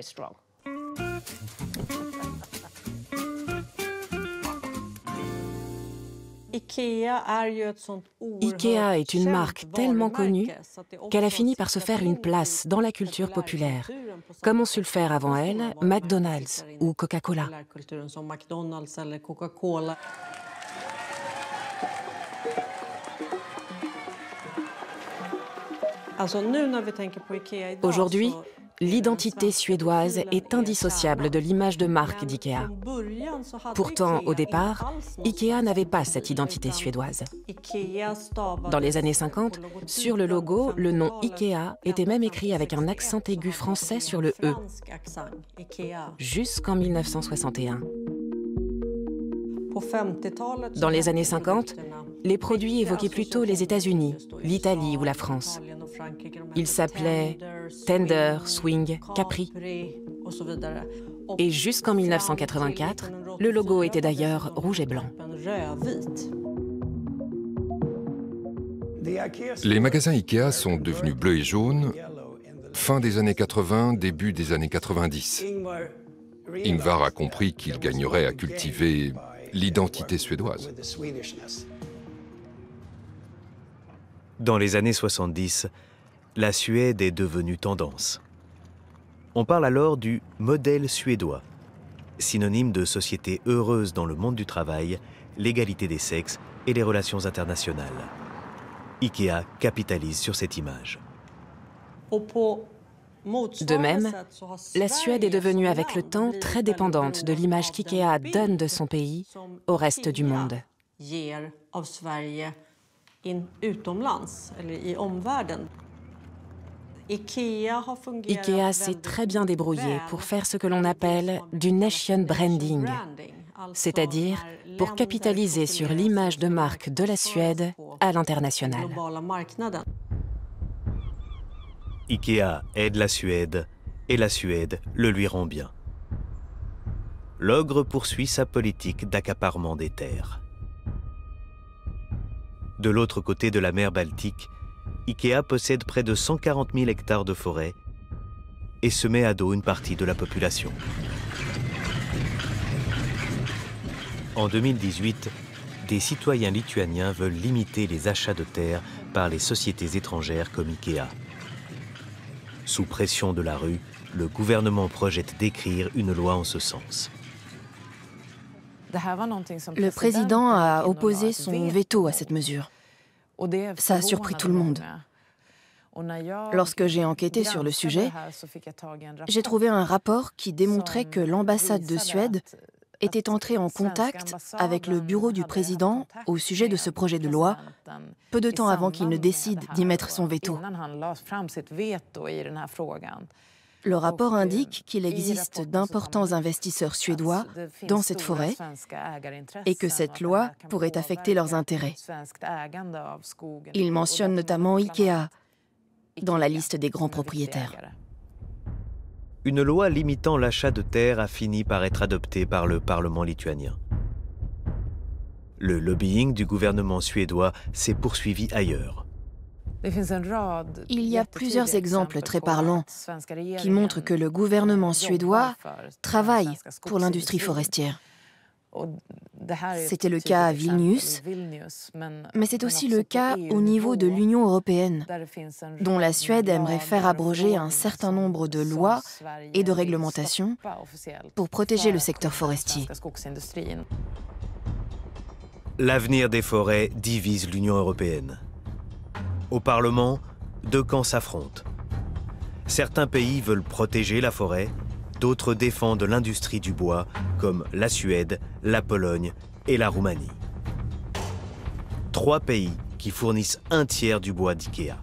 IKEA est une marque tellement connue qu'elle a fini par se faire une place dans la culture populaire, comme ont su le faire avant elle McDonald's ou Coca-Cola. Aujourd'hui, l'identité suédoise est indissociable de l'image de marque d'IKEA. Pourtant, au départ, IKEA n'avait pas cette identité suédoise. Dans les années 50, sur le logo, le nom IKEA était même écrit avec un accent aigu français sur le E, jusqu'en 1961. Dans les années 50, les produits évoquaient plutôt les États-Unis, l'Italie ou la France. Ils s'appelaient Tender, Swing, Capri. Et jusqu'en 1984, le logo était d'ailleurs rouge et blanc. Les magasins IKEA sont devenus bleus et jaunes fin des années 80, début des années 90. Ingvar a compris qu'il gagnerait à cultiver l'identité suédoise. Dans les années 70, la Suède est devenue tendance. On parle alors du modèle suédois, synonyme de société heureuse dans le monde du travail, l'égalité des sexes et les relations internationales. IKEA capitalise sur cette image. De même, la Suède est devenue avec le temps très dépendante de l'image qu'IKEA donne de son pays au reste du monde. IKEA s'est très bien débrouillé pour faire ce que l'on appelle du nation branding, c'est-à-dire pour capitaliser sur l'image de marque de la Suède à l'international. IKEA aide la Suède et la Suède le lui rend bien. L'ogre poursuit sa politique d'accaparement des terres. De l'autre côté de la mer Baltique, IKEA possède près de 140 000 hectares de forêt et se met à dos une partie de la population. En 2018, des citoyens lituaniens veulent limiter les achats de terres par les sociétés étrangères comme IKEA. Sous pression de la rue, le gouvernement projette d'écrire une loi en ce sens. Le président a opposé son veto à cette mesure. Ça a surpris tout le monde. Lorsque j'ai enquêté sur le sujet, j'ai trouvé un rapport qui démontrait que l'ambassade de Suède était entrée en contact avec le bureau du président au sujet de ce projet de loi, peu de temps avant qu'il ne décide d'y mettre son veto. Le rapport indique qu'il existe d'importants investisseurs suédois dans cette forêt et que cette loi pourrait affecter leurs intérêts. Il mentionne notamment IKEA dans la liste des grands propriétaires. Une loi limitant l'achat de terres a fini par être adoptée par le Parlement lituanien. Le lobbying du gouvernement suédois s'est poursuivi ailleurs. Il y a plusieurs exemples très parlants qui montrent que le gouvernement suédois travaille pour l'industrie forestière. C'était le cas à Vilnius, mais c'est aussi le cas au niveau de l'Union européenne, dont la Suède aimerait faire abroger un certain nombre de lois et de réglementations pour protéger le secteur forestier. L'avenir des forêts divise l'Union européenne. Au Parlement, deux camps s'affrontent. Certains pays veulent protéger la forêt, d'autres défendent l'industrie du bois, comme la Suède, la Pologne et la Roumanie. 3 pays qui fournissent un tiers du bois d'IKEA.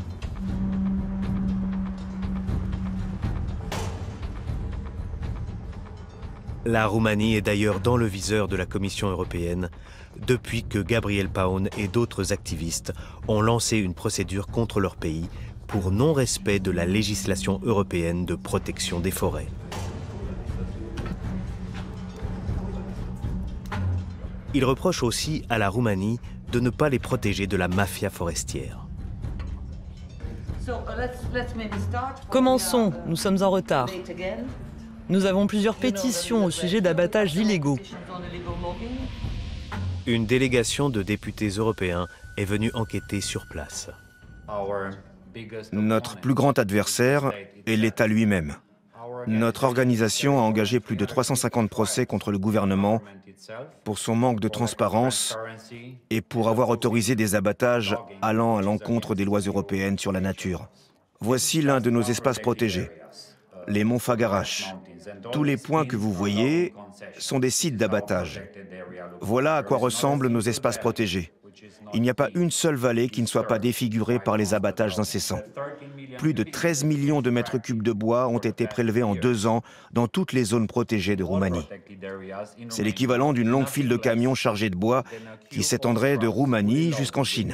La Roumanie est d'ailleurs dans le viseur de la Commission européenne depuis que Gabriel Paun et d'autres activistes ont lancé une procédure contre leur pays pour non-respect de la législation européenne de protection des forêts. Ils reprochent aussi à la Roumanie de ne pas les protéger de la mafia forestière. Commençons, nous sommes en retard. Nous avons plusieurs pétitions au sujet d'abattages illégaux. Une délégation de députés européens est venue enquêter sur place. Notre plus grand adversaire est l'État lui-même. Notre organisation a engagé plus de 350 procès contre le gouvernement pour son manque de transparence et pour avoir autorisé des abattages allant à l'encontre des lois européennes sur la nature. Voici l'un de nos espaces protégés, les monts Fagarash. Tous les points que vous voyez sont des sites d'abattage. Voilà à quoi ressemblent nos espaces protégés. Il n'y a pas une seule vallée qui ne soit pas défigurée par les abattages incessants. Plus de 13 millions de mètres cubes de bois ont été prélevés en 2 ans dans toutes les zones protégées de Roumanie. C'est l'équivalent d'une longue file de camions chargés de bois qui s'étendrait de Roumanie jusqu'en Chine.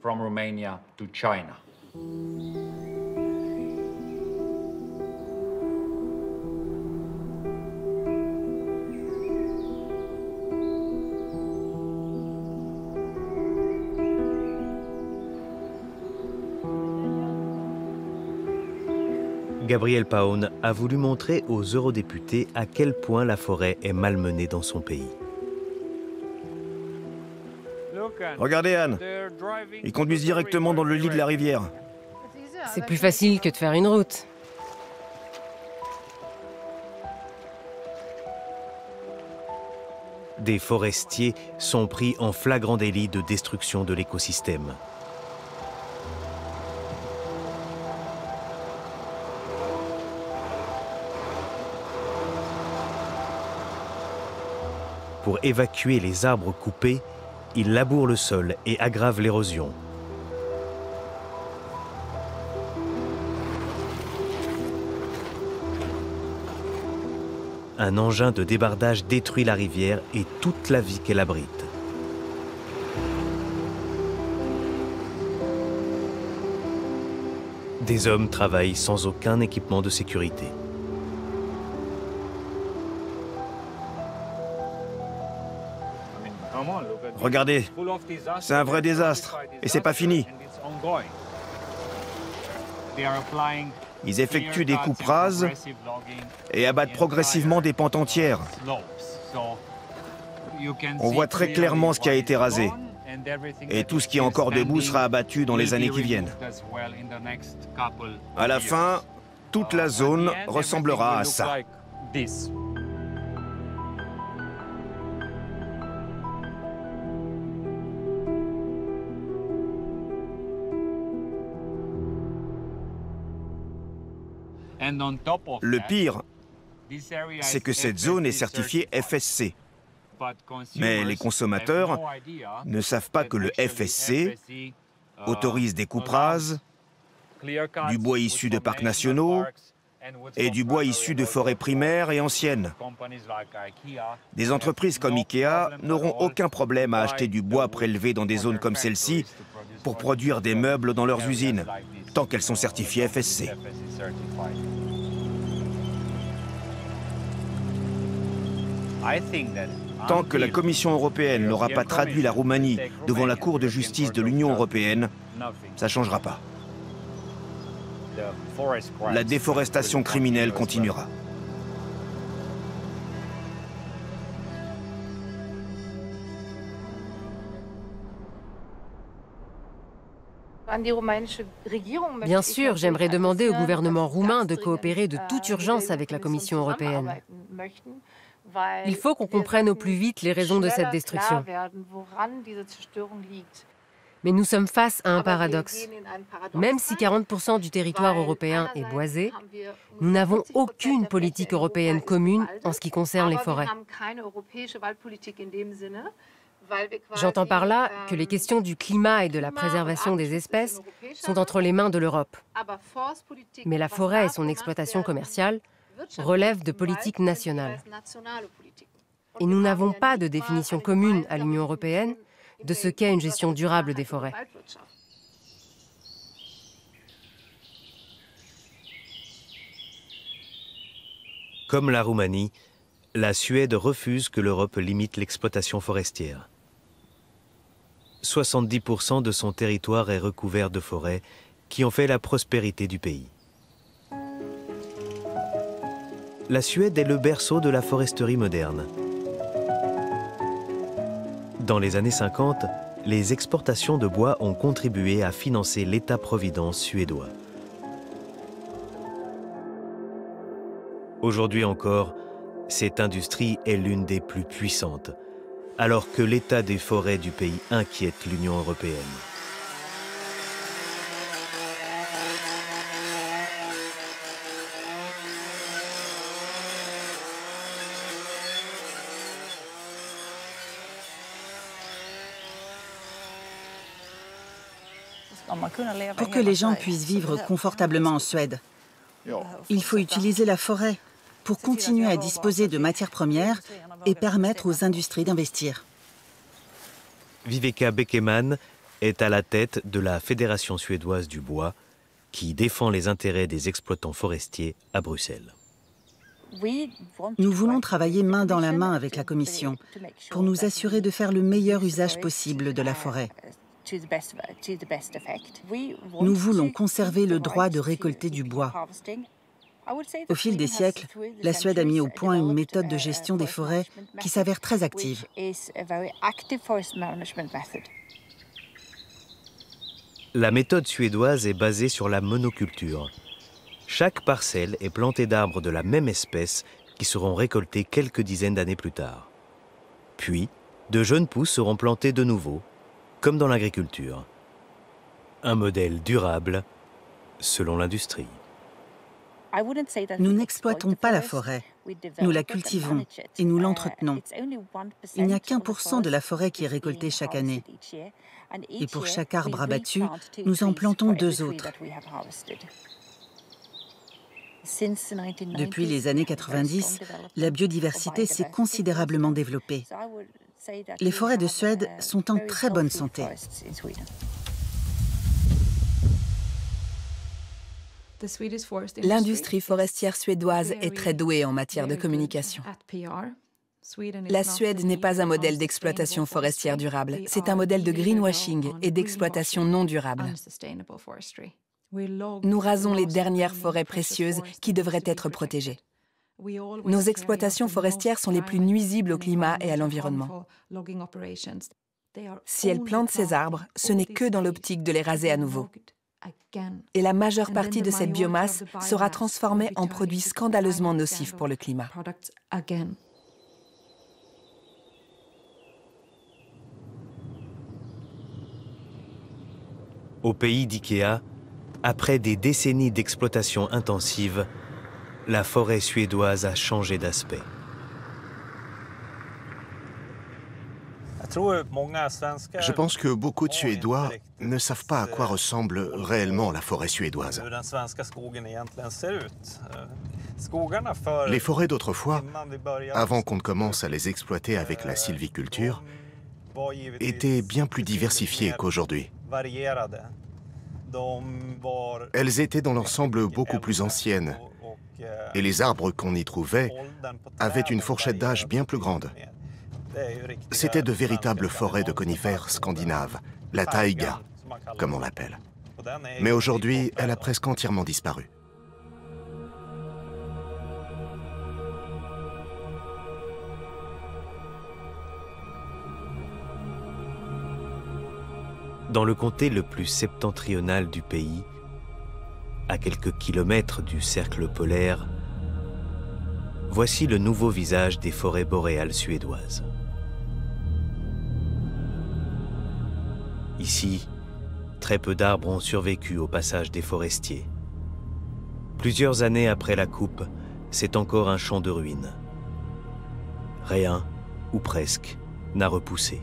Gabriel Paon a voulu montrer aux eurodéputés à quel point la forêt est malmenée dans son pays. Regardez Anne, ils conduisent directement dans le lit de la rivière. C'est plus facile que de faire une route. Des forestiers sont pris en flagrant délit de destruction de l'écosystème. Pour évacuer les arbres coupés, ils labourent le sol et aggravent l'érosion. Un engin de débardage détruit la rivière et toute la vie qu'elle abrite. Des hommes travaillent sans aucun équipement de sécurité. Regardez, c'est un vrai désastre et c'est pas fini. Ils effectuent des coupes rases et abattent progressivement des pentes entières. On voit très clairement ce qui a été rasé. Et tout ce qui est encore debout sera abattu dans les années qui viennent. À la fin, toute la zone ressemblera à ça. Le pire, c'est que cette zone est certifiée FSC. Mais les consommateurs ne savent pas que le FSC autorise des coupes rases, du bois issu de parcs nationaux et du bois issu de forêts primaires et anciennes. Des entreprises comme Ikea n'auront aucun problème à acheter du bois prélevé dans des zones comme celle-ci pour produire des meubles dans leurs usines, tant qu'elles sont certifiées FSC. Tant que la Commission européenne n'aura pas traduit la Roumanie devant la Cour de justice de l'Union européenne, ça ne changera pas. La déforestation criminelle continuera. Bien sûr, j'aimerais demander au gouvernement roumain de coopérer de toute urgence avec la Commission européenne. Il faut qu'on comprenne au plus vite les raisons de cette destruction. Mais nous sommes face à un paradoxe. Même si 40% du territoire européen est boisé, nous n'avons aucune politique européenne commune en ce qui concerne les forêts. J'entends par là que les questions du climat et de la préservation des espèces sont entre les mains de l'Europe. Mais la forêt et son exploitation commerciale relèvent de politiques nationales. Et nous n'avons pas de définition commune à l'Union européenne de ce qu'est une gestion durable des forêts. Comme la Roumanie, la Suède refuse que l'Europe limite l'exploitation forestière. 70% de son territoire est recouvert de forêts qui ont fait la prospérité du pays. La Suède est le berceau de la foresterie moderne. Dans les années 50, les exportations de bois ont contribué à financer l'État-providence suédois. Aujourd'hui encore, cette industrie est l'une des plus puissantes, alors que l'état des forêts du pays inquiète l'Union européenne. Pour que les gens puissent vivre confortablement en Suède, il faut utiliser la forêt pour continuer à disposer de matières premières et permettre aux industries d'investir. Viveka Bekeman est à la tête de la Fédération suédoise du bois, qui défend les intérêts des exploitants forestiers à Bruxelles. Nous voulons travailler main dans la main avec la Commission pour nous assurer de faire le meilleur usage possible de la forêt. Nous voulons conserver le droit de récolter du bois. Au fil des siècles, la Suède a mis au point une méthode de gestion des forêts qui s'avère très active. La méthode suédoise est basée sur la monoculture. Chaque parcelle est plantée d'arbres de la même espèce qui seront récoltés quelques dizaines d'années plus tard. Puis, de jeunes pousses seront plantées de nouveau, comme dans l'agriculture. Un modèle durable selon l'industrie. Nous n'exploitons pas la forêt, nous la cultivons et nous l'entretenons. Il n'y a qu'1% de la forêt qui est récoltée chaque année. Et pour chaque arbre abattu, nous en plantons 2 autres. Depuis les années 90, la biodiversité s'est considérablement développée. Les forêts de Suède sont en très bonne santé. L'industrie forestière suédoise est très douée en matière de communication. La Suède n'est pas un modèle d'exploitation forestière durable, c'est un modèle de greenwashing et d'exploitation non durable. Nous rasons les dernières forêts précieuses qui devraient être protégées. Nos exploitations forestières sont les plus nuisibles au climat et à l'environnement. Si elles plantent ces arbres, ce n'est que dans l'optique de les raser à nouveau. Et la majeure partie de cette biomasse sera transformée en produits scandaleusement nocifs pour le climat. Au pays d'IKEA, après des décennies d'exploitation intensive, la forêt suédoise a changé d'aspect. Je pense que beaucoup de Suédois ne savent pas à quoi ressemble réellement la forêt suédoise. Les forêts d'autrefois, avant qu'on ne commence à les exploiter avec la sylviculture, étaient bien plus diversifiées qu'aujourd'hui. Elles étaient dans l'ensemble beaucoup plus anciennes, et les arbres qu'on y trouvait avaient une fourchette d'âge bien plus grande. C'étaient de véritables forêts de conifères scandinaves, la taïga, comme on l'appelle. Mais aujourd'hui, elle a presque entièrement disparu. Dans le comté le plus septentrional du pays, à quelques kilomètres du cercle polaire, voici le nouveau visage des forêts boréales suédoises. Ici, très peu d'arbres ont survécu au passage des forestiers. Plusieurs années après la coupe, c'est encore un champ de ruines. Rien, ou presque, n'a repoussé.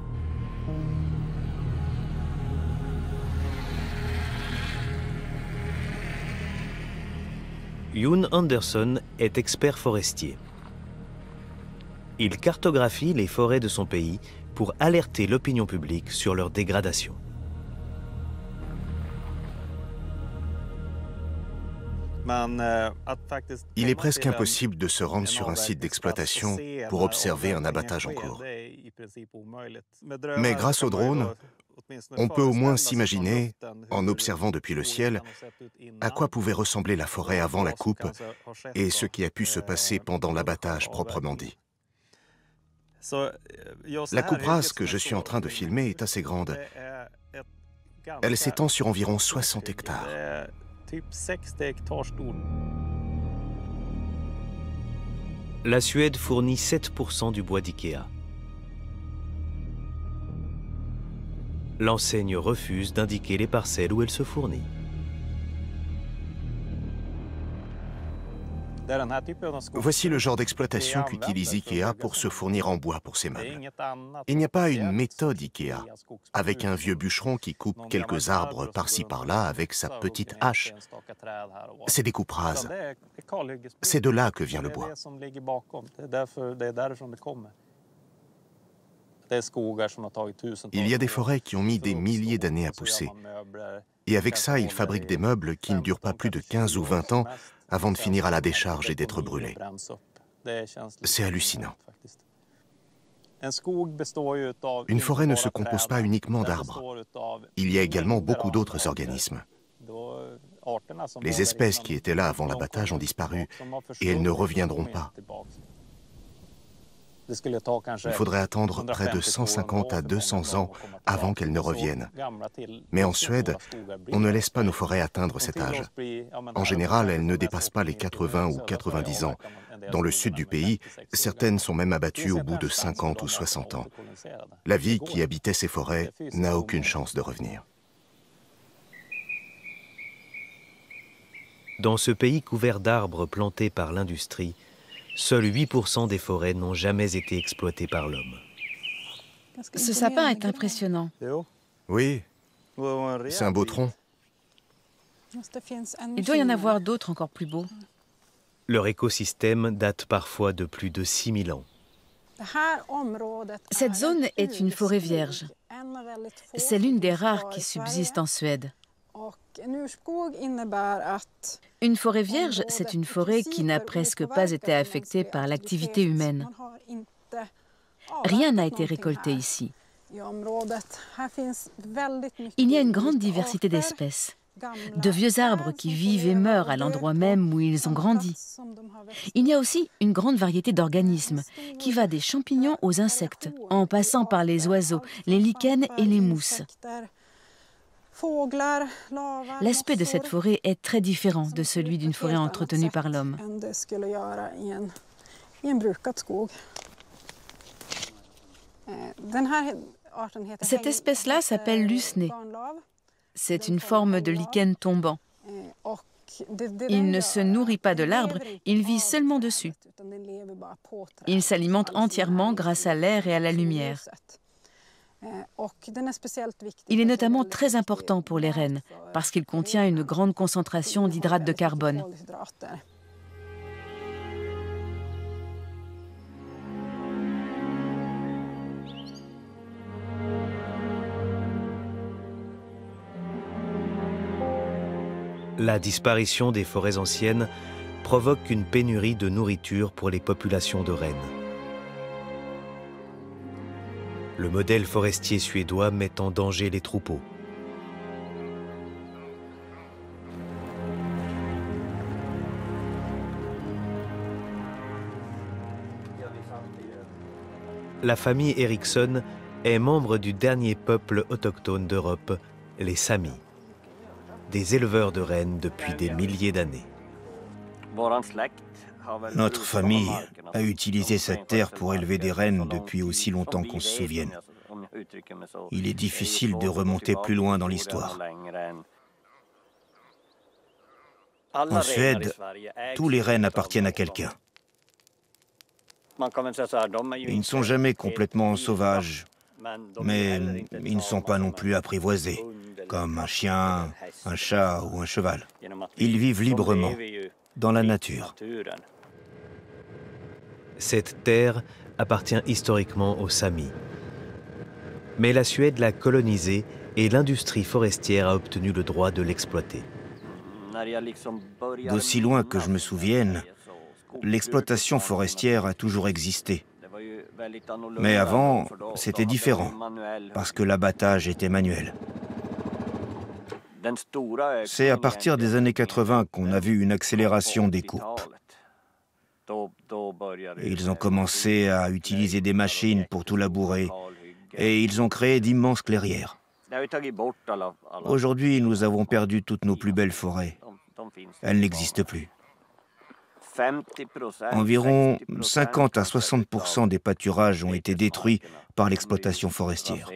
Jon Andersson est expert forestier. Il cartographie les forêts de son pays pour alerter l'opinion publique sur leur dégradation. Il est presque impossible de se rendre sur un site d'exploitation pour observer un abattage en cours. Mais grâce au drone, on peut au moins s'imaginer, en observant depuis le ciel, à quoi pouvait ressembler la forêt avant la coupe et ce qui a pu se passer pendant l'abattage proprement dit. La coupe rase que je suis en train de filmer est assez grande. Elle s'étend sur environ 60 hectares. La Suède fournit 7% du bois d'IKEA. L'enseigne refuse d'indiquer les parcelles où elle se fournit. Voici le genre d'exploitation qu'utilise IKEA pour se fournir en bois pour ses meubles. Il n'y a pas une méthode IKEA, avec un vieux bûcheron qui coupe quelques arbres par-ci par-là avec sa petite hache. C'est des coupes rases. C'est de là que vient le bois. Il y a des forêts qui ont mis des milliers d'années à pousser. Et avec ça, ils fabriquent des meubles qui ne durent pas plus de 15 ou 20 ans avant de finir à la décharge et d'être brûlés. C'est hallucinant. Une forêt ne se compose pas uniquement d'arbres. Il y a également beaucoup d'autres organismes. Les espèces qui étaient là avant l'abattage ont disparu et elles ne reviendront pas. Il faudrait attendre près de 150 à 200 ans avant qu'elles ne reviennent. Mais en Suède, on ne laisse pas nos forêts atteindre cet âge. En général, elles ne dépassent pas les 80 ou 90 ans. Dans le sud du pays, certaines sont même abattues au bout de 50 ou 60 ans. La vie qui habitait ces forêts n'a aucune chance de revenir. Dans ce pays couvert d'arbres plantés par l'industrie, seuls 8% des forêts n'ont jamais été exploitées par l'homme. Ce sapin est impressionnant. Oui, c'est un beau tronc. Il doit y en avoir d'autres encore plus beaux. Leur écosystème date parfois de plus de 6000 ans. Cette zone est une forêt vierge. C'est l'une des rares qui subsistent en Suède. Une forêt vierge, c'est une forêt qui n'a presque pas été affectée par l'activité humaine. Rien n'a été récolté ici. Il y a une grande diversité d'espèces. De vieux arbres qui vivent et meurent à l'endroit même où ils ont grandi. Il y a aussi une grande variété d'organismes, qui va des champignons aux insectes, en passant par les oiseaux, les lichens et les mousses. L'aspect de cette forêt est très différent de celui d'une forêt entretenue par l'homme. Cette espèce-là s'appelle lusne. C'est une forme de lichen tombant. Il ne se nourrit pas de l'arbre, il vit seulement dessus. Il s'alimente entièrement grâce à l'air et à la lumière. Il est notamment très important pour les rennes, parce qu'il contient une grande concentration d'hydrates de carbone. La disparition des forêts anciennes provoque une pénurie de nourriture pour les populations de rennes. Le modèle forestier suédois met en danger les troupeaux. La famille Eriksson est membre du dernier peuple autochtone d'Europe, les Samis, des éleveurs de rennes depuis des milliers d'années. Notre famille a utilisé cette terre pour élever des rennes depuis aussi longtemps qu'on se souvienne. Il est difficile de remonter plus loin dans l'histoire. En Suède, tous les rennes appartiennent à quelqu'un. Ils ne sont jamais complètement sauvages, mais ils ne sont pas non plus apprivoisés, comme un chien, un chat ou un cheval. Ils vivent librement, dans la nature. Cette terre appartient historiquement aux Samis. Mais la Suède l'a colonisée et l'industrie forestière a obtenu le droit de l'exploiter. D'aussi loin que je me souvienne, l'exploitation forestière a toujours existé. Mais avant, c'était différent, parce que l'abattage était manuel. C'est à partir des années 80 qu'on a vu une accélération des coupes. Ils ont commencé à utiliser des machines pour tout labourer, et ils ont créé d'immenses clairières. Aujourd'hui, nous avons perdu toutes nos plus belles forêts. Elles n'existent plus. Environ 50 à 60% des pâturages ont été détruits par l'exploitation forestière.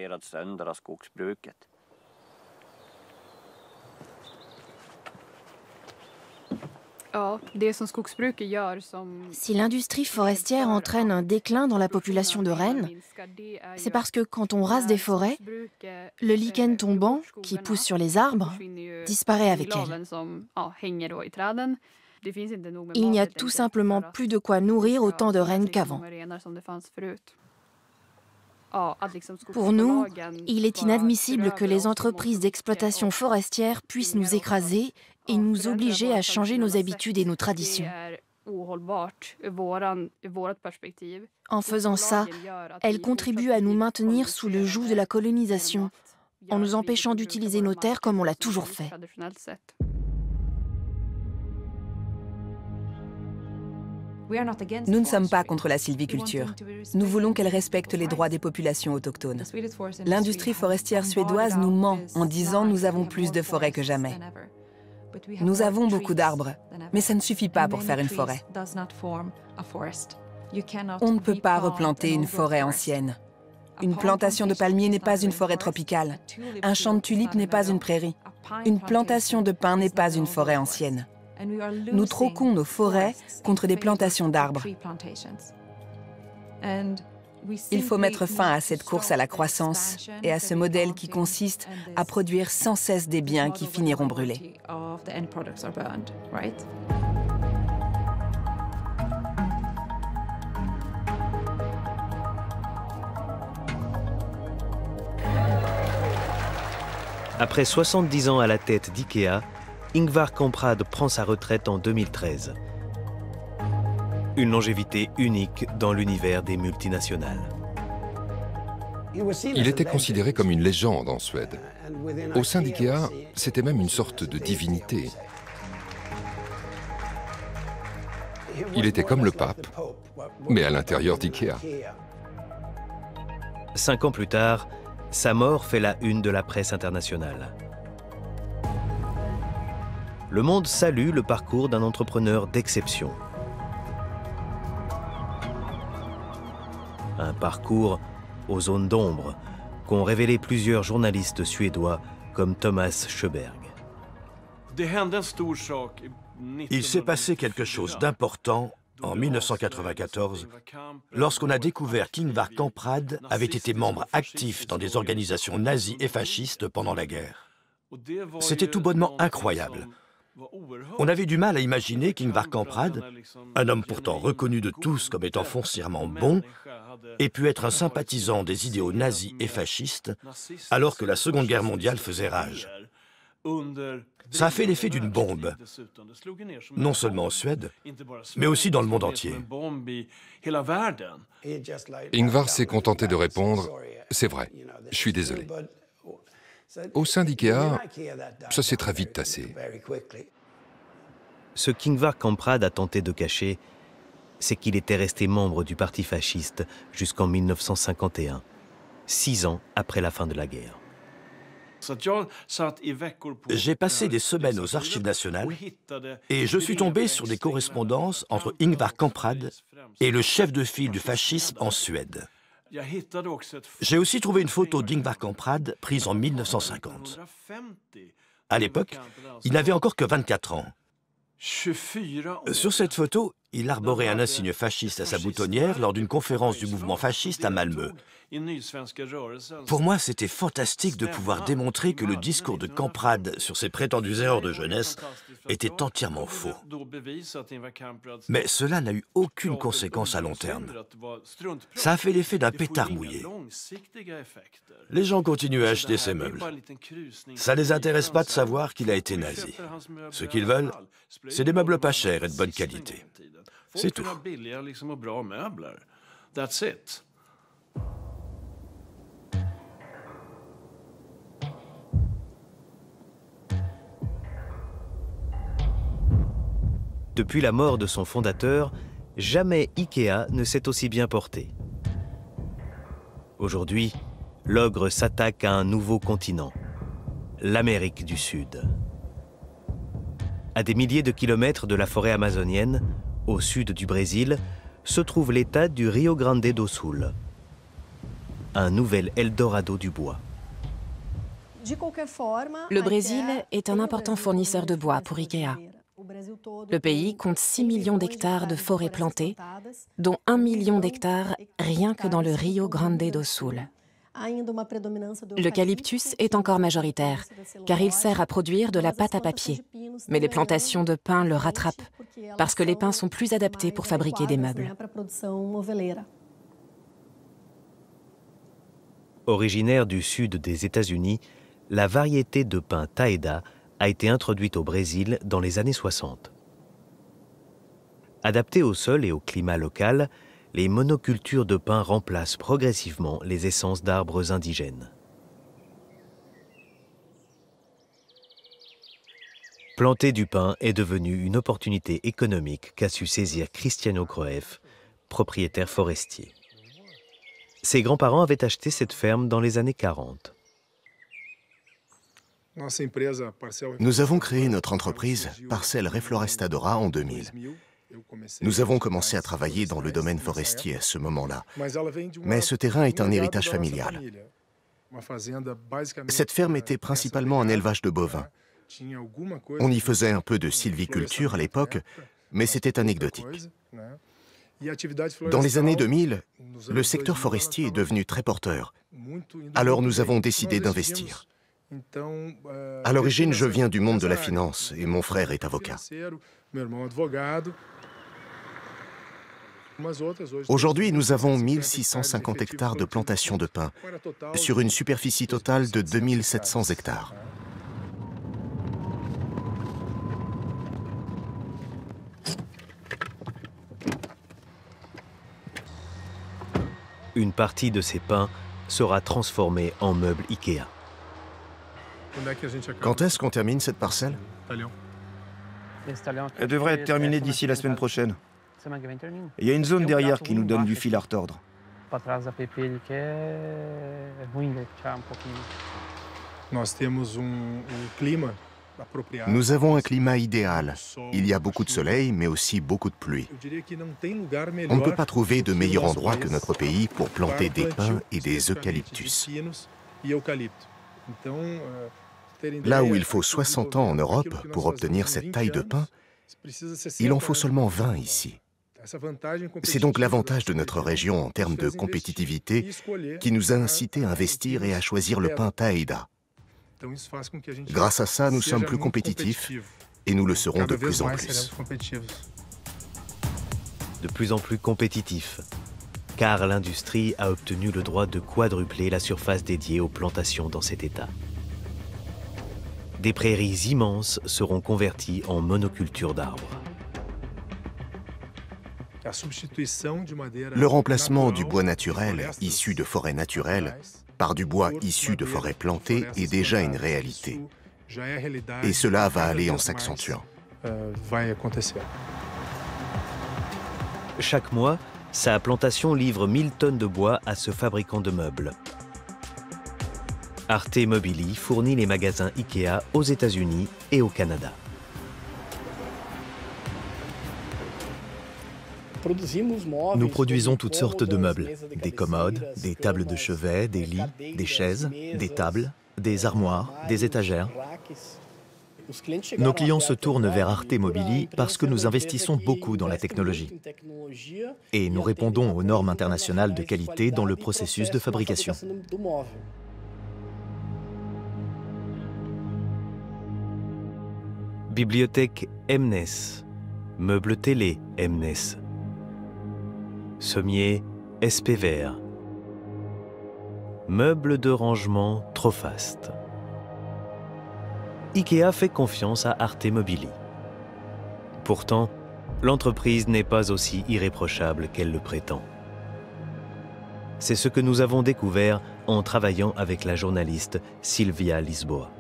Si l'industrie forestière entraîne un déclin dans la population de rennes, c'est parce que quand on rase des forêts, le lichen tombant, qui pousse sur les arbres, disparaît avec elle. Il n'y a tout simplement plus de quoi nourrir autant de rennes qu'avant. Pour nous, il est inadmissible que les entreprises d'exploitation forestière puissent nous écraser et nous obliger à changer nos habitudes et nos traditions. En faisant ça, elles contribuent à nous maintenir sous le joug de la colonisation, en nous empêchant d'utiliser nos terres comme on l'a toujours fait. Nous ne sommes pas contre la sylviculture. Nous voulons qu'elle respecte les droits des populations autochtones. L'industrie forestière suédoise nous ment en disant « nous avons plus de forêts que jamais ». Nous avons beaucoup d'arbres, mais ça ne suffit pas pour faire une forêt. On ne peut pas replanter une forêt ancienne. Une plantation de palmiers n'est pas une forêt tropicale. Un champ de tulipes n'est pas une prairie. Une plantation de pins n'est pas une forêt ancienne. Nous troquons nos forêts contre des plantations d'arbres. Il faut mettre fin à cette course à la croissance et à ce modèle qui consiste à produire sans cesse des biens qui finiront brûlés. Après 70 ans à la tête d'IKEA, Ingvar Kamprad prend sa retraite en 2013. Une longévité unique dans l'univers des multinationales. Il était considéré comme une légende en Suède. Au sein d'IKEA, c'était même une sorte de divinité. Il était comme le pape, mais à l'intérieur d'IKEA. 5 ans plus tard, sa mort fait la une de la presse internationale. Le monde salue le parcours d'un entrepreneur d'exception. Un parcours aux zones d'ombre qu'ont révélé plusieurs journalistes suédois comme Thomas Sjöberg. Il s'est passé quelque chose d'important en 1994, lorsqu'on a découvert qu'Ingvar Kamprad avait été membre actif dans des organisations nazies et fascistes pendant la guerre. C'était tout bonnement incroyable. On avait du mal à imaginer qu'Ingvar Kamprad, un homme pourtant reconnu de tous comme étant foncièrement bon, ait pu être un sympathisant des idéaux nazis et fascistes, alors que la Seconde Guerre mondiale faisait rage. Ça a fait l'effet d'une bombe, non seulement en Suède, mais aussi dans le monde entier. Ingvar s'est contenté de répondre « C'est vrai, je suis désolé ». Au sein d'IKEA, ça s'est très vite tassé. Ce qu'Ingvar Kamprad a tenté de cacher, c'est qu'il était resté membre du parti fasciste jusqu'en 1951, 6 ans après la fin de la guerre. J'ai passé des semaines aux Archives nationales et je suis tombé sur des correspondances entre Ingvar Kamprad et le chef de file du fascisme en Suède. J'ai aussi trouvé une photo d'Ingvar Kamprad prise en 1950. À l'époque, il n'avait encore que 24 ans. Sur cette photo, il arborait un insigne fasciste à sa boutonnière lors d'une conférence du mouvement fasciste à Malmö. Pour moi, c'était fantastique de pouvoir démontrer que le discours de Kamprad sur ses prétendues erreurs de jeunesse était entièrement faux. Mais cela n'a eu aucune conséquence à long terme. Ça a fait l'effet d'un pétard mouillé. Les gens continuent à acheter ces meubles. Ça ne les intéresse pas de savoir qu'il a été nazi. Ce qu'ils veulent, c'est des meubles pas chers et de bonne qualité. C'est tout. Depuis la mort de son fondateur, jamais IKEA ne s'est aussi bien porté. Aujourd'hui, l'ogre s'attaque à un nouveau continent, l'Amérique du Sud. À des milliers de kilomètres de la forêt amazonienne, Au sud du Brésil se trouve l'état du Rio Grande do Sul, un nouvel Eldorado du bois. Le Brésil est un important fournisseur de bois pour IKEA. Le pays compte 6 millions d'hectares de forêts plantées, dont 1 million d'hectares rien que dans le Rio Grande do Sul. L'eucalyptus est encore majoritaire, car il sert à produire de la pâte à papier. Mais les plantations de pins le rattrapent, parce que les pins sont plus adaptés pour fabriquer des meubles. Originaire du sud des États-Unis, la variété de pin Taeda a été introduite au Brésil dans les années 60. Adaptée au sol et au climat local, les monocultures de pin remplacent progressivement les essences d'arbres indigènes. Planter du pin est devenu une opportunité économique qu'a su saisir Cristiano Croef, propriétaire forestier. Ses grands-parents avaient acheté cette ferme dans les années 40. Nous avons créé notre entreprise Parcelles Reflorestadora en 2000. Nous avons commencé à travailler dans le domaine forestier à ce moment-là. Mais ce terrain est un héritage familial. Cette ferme était principalement un élevage de bovins. On y faisait un peu de sylviculture à l'époque, mais c'était anecdotique. Dans les années 2000, le secteur forestier est devenu très porteur. Alors nous avons décidé d'investir. À l'origine, je viens du monde de la finance et mon frère est avocat. Aujourd'hui, nous avons 1650 hectares de plantations de pins, sur une superficie totale de 2700 hectares. Une partie de ces pins sera transformée en meubles IKEA. Quand est-ce qu'on termine cette parcelle? Elle devrait être terminée d'ici la semaine prochaine. Il y a une zone derrière qui nous donne du fil à retordre. Nous avons un climat idéal. Il y a beaucoup de soleil, mais aussi beaucoup de pluie. On ne peut pas trouver de meilleur endroit que notre pays pour planter des pins et des eucalyptus. Là où il faut 60 ans en Europe pour obtenir cette taille de pin, il en faut seulement 20 ici. C'est donc l'avantage de notre région en termes de compétitivité qui nous a incités à investir et à choisir le pin Taeda. Grâce à ça, nous sommes plus compétitifs et nous le serons de plus en plus. De plus en plus compétitifs, car l'industrie a obtenu le droit de quadrupler la surface dédiée aux plantations dans cet État. Des prairies immenses seront converties en monoculture d'arbres. Le remplacement du bois naturel, issu de forêts naturelles, par du bois issu de forêts plantées est déjà une réalité. Et cela va aller en s'accentuant. Chaque mois, sa plantation livre 1000 tonnes de bois à ce fabricant de meubles. Arte Mobili fournit les magasins IKEA aux États-Unis et au Canada. Nous produisons toutes sortes de meubles, des commodes, des tables de chevet, des lits, des chaises, des tables, des armoires, des étagères. Nos clients se tournent vers Arte Mobili parce que nous investissons beaucoup dans la technologie. Et nous répondons aux normes internationales de qualité dans le processus de fabrication. Bibliothèque Emnes, meubles télé Emnes, sommier SPVR, meubles de rangement Trofast. IKEA fait confiance à Arte Mobili. Pourtant, l'entreprise n'est pas aussi irréprochable qu'elle le prétend. C'est ce que nous avons découvert en travaillant avec la journaliste Silvia Lisboa.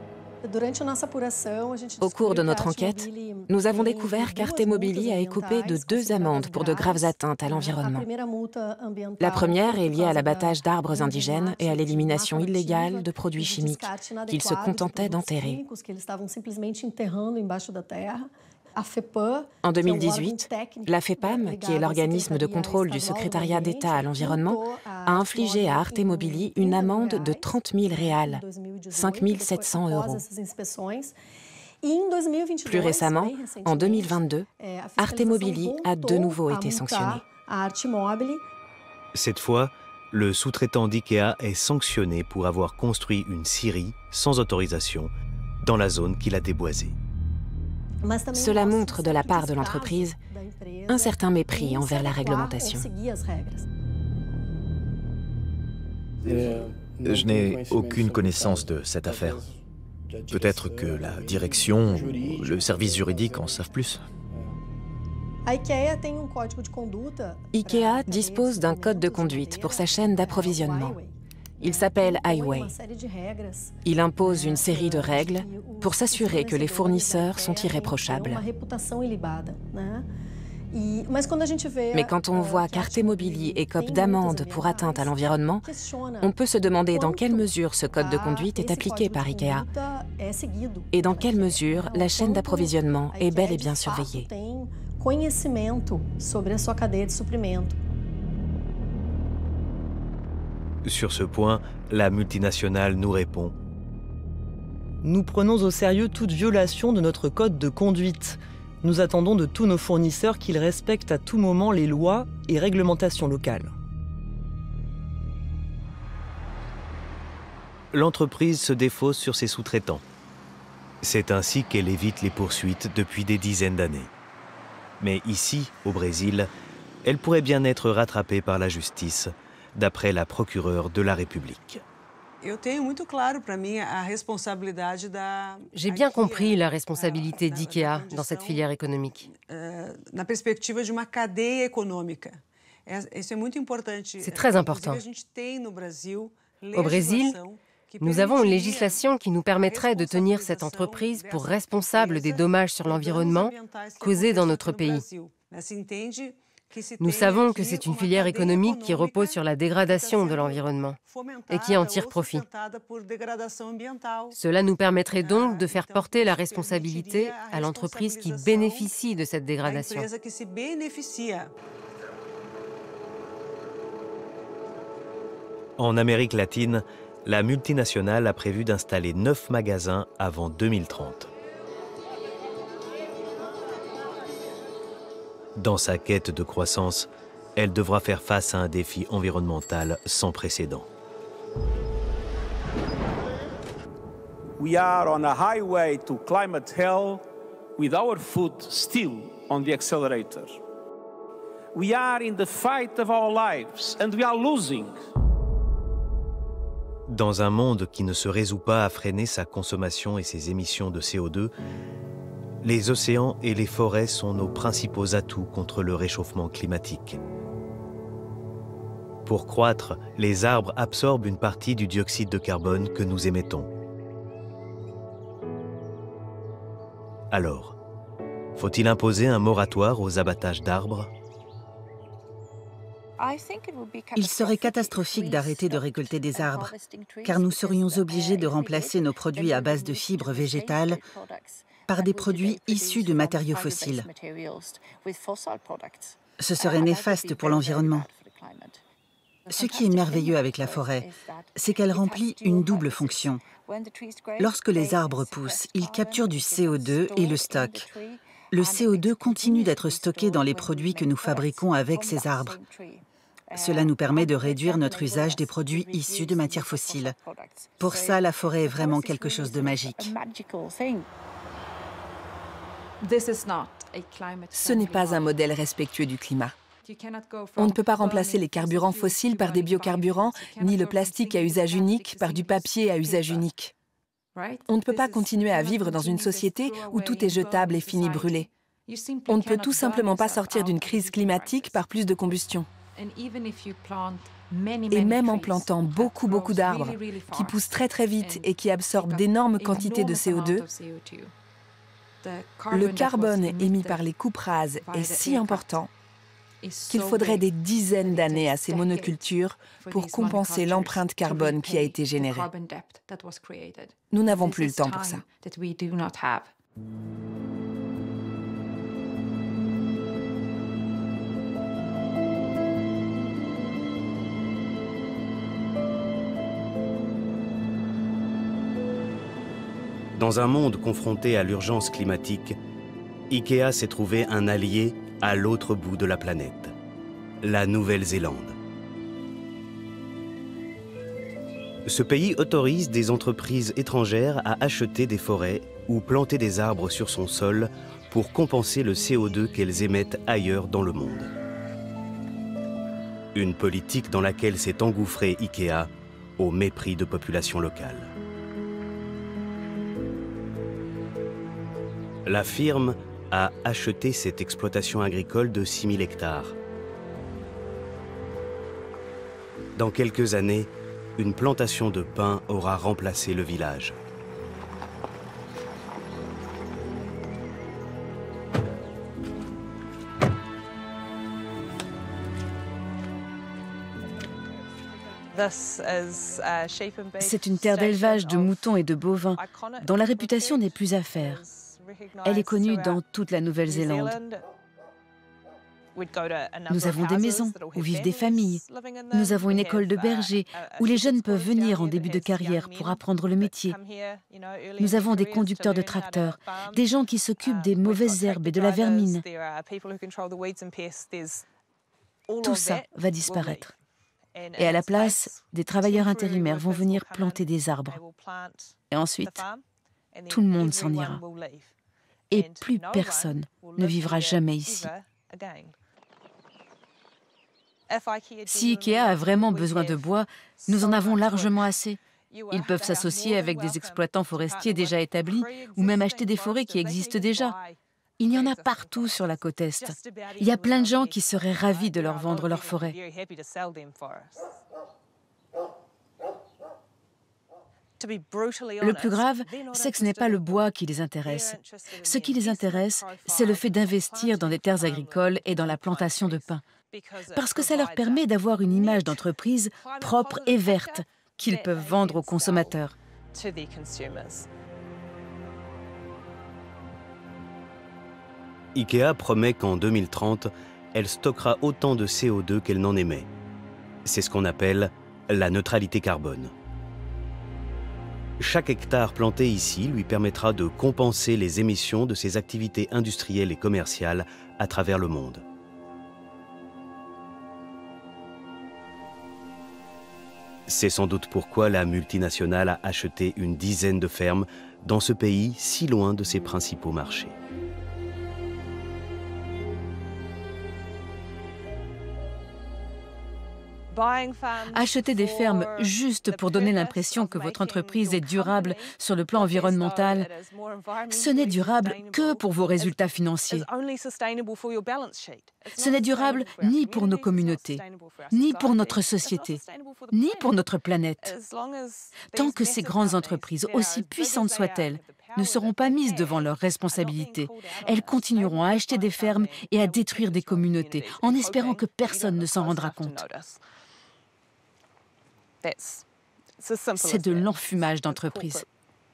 Au cours de notre enquête, nous avons découvert qu'Arte Mobili a écopé de 2 amendes pour de graves atteintes à l'environnement. La première est liée à l'abattage d'arbres indigènes et à l'élimination illégale de produits chimiques qu'ils se contentaient d'enterrer. En 2018, la FEPAM, qui est l'organisme de contrôle du secrétariat d'État à l'environnement, a infligé à Arte Mobili une amende de 30 000 réals, 5 700 €. Plus récemment, en 2022, Arte Mobili a de nouveau été sanctionné. Cette fois, le sous-traitant d'IKEA est sanctionné pour avoir construit une scierie sans autorisation dans la zone qu'il a déboisée. Cela montre de la part de l'entreprise un certain mépris envers la réglementation. Je n'ai aucune connaissance de cette affaire. Peut-être que la direction ou le service juridique en savent plus. IKEA dispose d'un code de conduite pour sa chaîne d'approvisionnement. Il s'appelle Highway. Il impose une série de règles pour s'assurer que les fournisseurs sont irréprochables. Mais quand on voit qu'Arte Mobili écope d'amendes pour atteinte à l'environnement, on peut se demander dans quelle mesure ce code de conduite est appliqué par IKEA et dans quelle mesure la chaîne d'approvisionnement est bel et bien surveillée. Sur ce point, la multinationale nous répond: Nous prenons au sérieux toute violation de notre code de conduite. Nous attendons de tous nos fournisseurs qu'ils respectent à tout moment les lois et réglementations locales. L'entreprise se défausse sur ses sous-traitants. C'est ainsi qu'elle évite les poursuites depuis des dizaines d'années. Mais ici, au Brésil, elle pourrait bien être rattrapée par la justice, d'après la procureure de la République. J'ai bien compris la responsabilité d'IKEA dans cette filière économique. C'est très important. Au Brésil, nous avons une législation qui nous permettrait de tenir cette entreprise pour responsable des dommages sur l'environnement causés dans notre pays. Nous savons que c'est une filière économique qui repose sur la dégradation de l'environnement et qui en tire profit. Cela nous permettrait donc de faire porter la responsabilité à l'entreprise qui bénéficie de cette dégradation. En Amérique latine, la multinationale a prévu d'installer 9 magasins avant 2030. Dans sa quête de croissance, elle devra faire face à un défi environnemental sans précédent. We are on a highway to climate hell with our foot still on the accelerator. We are in the fight of our lives and we are losing. Dans un monde qui ne se résout pas à freiner sa consommation et ses émissions de CO2, les océans et les forêts sont nos principaux atouts contre le réchauffement climatique. Pour croître, les arbres absorbent une partie du dioxyde de carbone que nous émettons. Alors, faut-il imposer un moratoire aux abattages d'arbres ? Il serait catastrophique d'arrêter de récolter des arbres, car nous serions obligés de remplacer nos produits à base de fibres végétales par des produits issus de matériaux fossiles. Ce serait néfaste pour l'environnement. Ce qui est merveilleux avec la forêt, c'est qu'elle remplit une double fonction. Lorsque les arbres poussent, ils capturent du CO2 et le stockent. Le CO2 continue d'être stocké dans les produits que nous fabriquons avec ces arbres. Cela nous permet de réduire notre usage des produits issus de matières fossiles. Pour ça, la forêt est vraiment quelque chose de magique. Ce n'est pas un modèle respectueux du climat. On ne peut pas remplacer les carburants fossiles par des biocarburants, ni le plastique à usage unique par du papier à usage unique. On ne peut pas continuer à vivre dans une société où tout est jetable et finit brûlé. On ne peut tout simplement pas sortir d'une crise climatique par plus de combustion. Et même en plantant beaucoup d'arbres qui poussent très vite et qui absorbent d'énormes quantités de CO2, le carbone émis par les coupes rases est si important qu'il faudrait des dizaines d'années à ces monocultures pour compenser l'empreinte carbone qui a été générée. Nous n'avons plus le temps pour ça. Dans un monde confronté à l'urgence climatique, IKEA s'est trouvé un allié à l'autre bout de la planète, la Nouvelle-Zélande. Ce pays autorise des entreprises étrangères à acheter des forêts ou planter des arbres sur son sol pour compenser le CO2 qu'elles émettent ailleurs dans le monde. Une politique dans laquelle s'est engouffré IKEA au mépris de populations locales. La firme a acheté cette exploitation agricole de 6000 hectares. Dans quelques années, une plantation de pins aura remplacé le village. C'est une terre d'élevage de moutons et de bovins, dont la réputation n'est plus à faire. Elle est connue dans toute la Nouvelle-Zélande. Nous avons des maisons où vivent des familles. Nous avons une école de bergers où les jeunes peuvent venir en début de carrière pour apprendre le métier. Nous avons des conducteurs de tracteurs, des gens qui s'occupent des mauvaises herbes et de la vermine. Tout ça va disparaître. Et à la place, des travailleurs intérimaires vont venir planter des arbres. Et ensuite, tout le monde s'en ira. Et plus personne ne vivra jamais ici. Si IKEA a vraiment besoin de bois, nous en avons largement assez. Ils peuvent s'associer avec des exploitants forestiers déjà établis ou même acheter des forêts qui existent déjà. Il y en a partout sur la côte Est. Il y a plein de gens qui seraient ravis de leur vendre leurs forêts. Le plus grave, c'est que ce n'est pas le bois qui les intéresse. Ce qui les intéresse, c'est le fait d'investir dans des terres agricoles et dans la plantation de pins. Parce que ça leur permet d'avoir une image d'entreprise propre et verte qu'ils peuvent vendre aux consommateurs. IKEA promet qu'en 2030, elle stockera autant de CO2 qu'elle n'en émet. C'est ce qu'on appelle la neutralité carbone. Chaque hectare planté ici lui permettra de compenser les émissions de ses activités industrielles et commerciales à travers le monde. C'est sans doute pourquoi la multinationale a acheté une dizaine de fermes dans ce pays si loin de ses principaux marchés. Acheter des fermes juste pour donner l'impression que votre entreprise est durable sur le plan environnemental, ce n'est durable que pour vos résultats financiers. Ce n'est durable ni pour nos communautés, ni pour notre société, ni pour notre planète. Tant que ces grandes entreprises, aussi puissantes soient-elles, ne seront pas mises devant leurs responsabilités, elles continueront à acheter des fermes et à détruire des communautés, en espérant que personne ne s'en rendra compte. C'est de l'enfumage d'entreprise.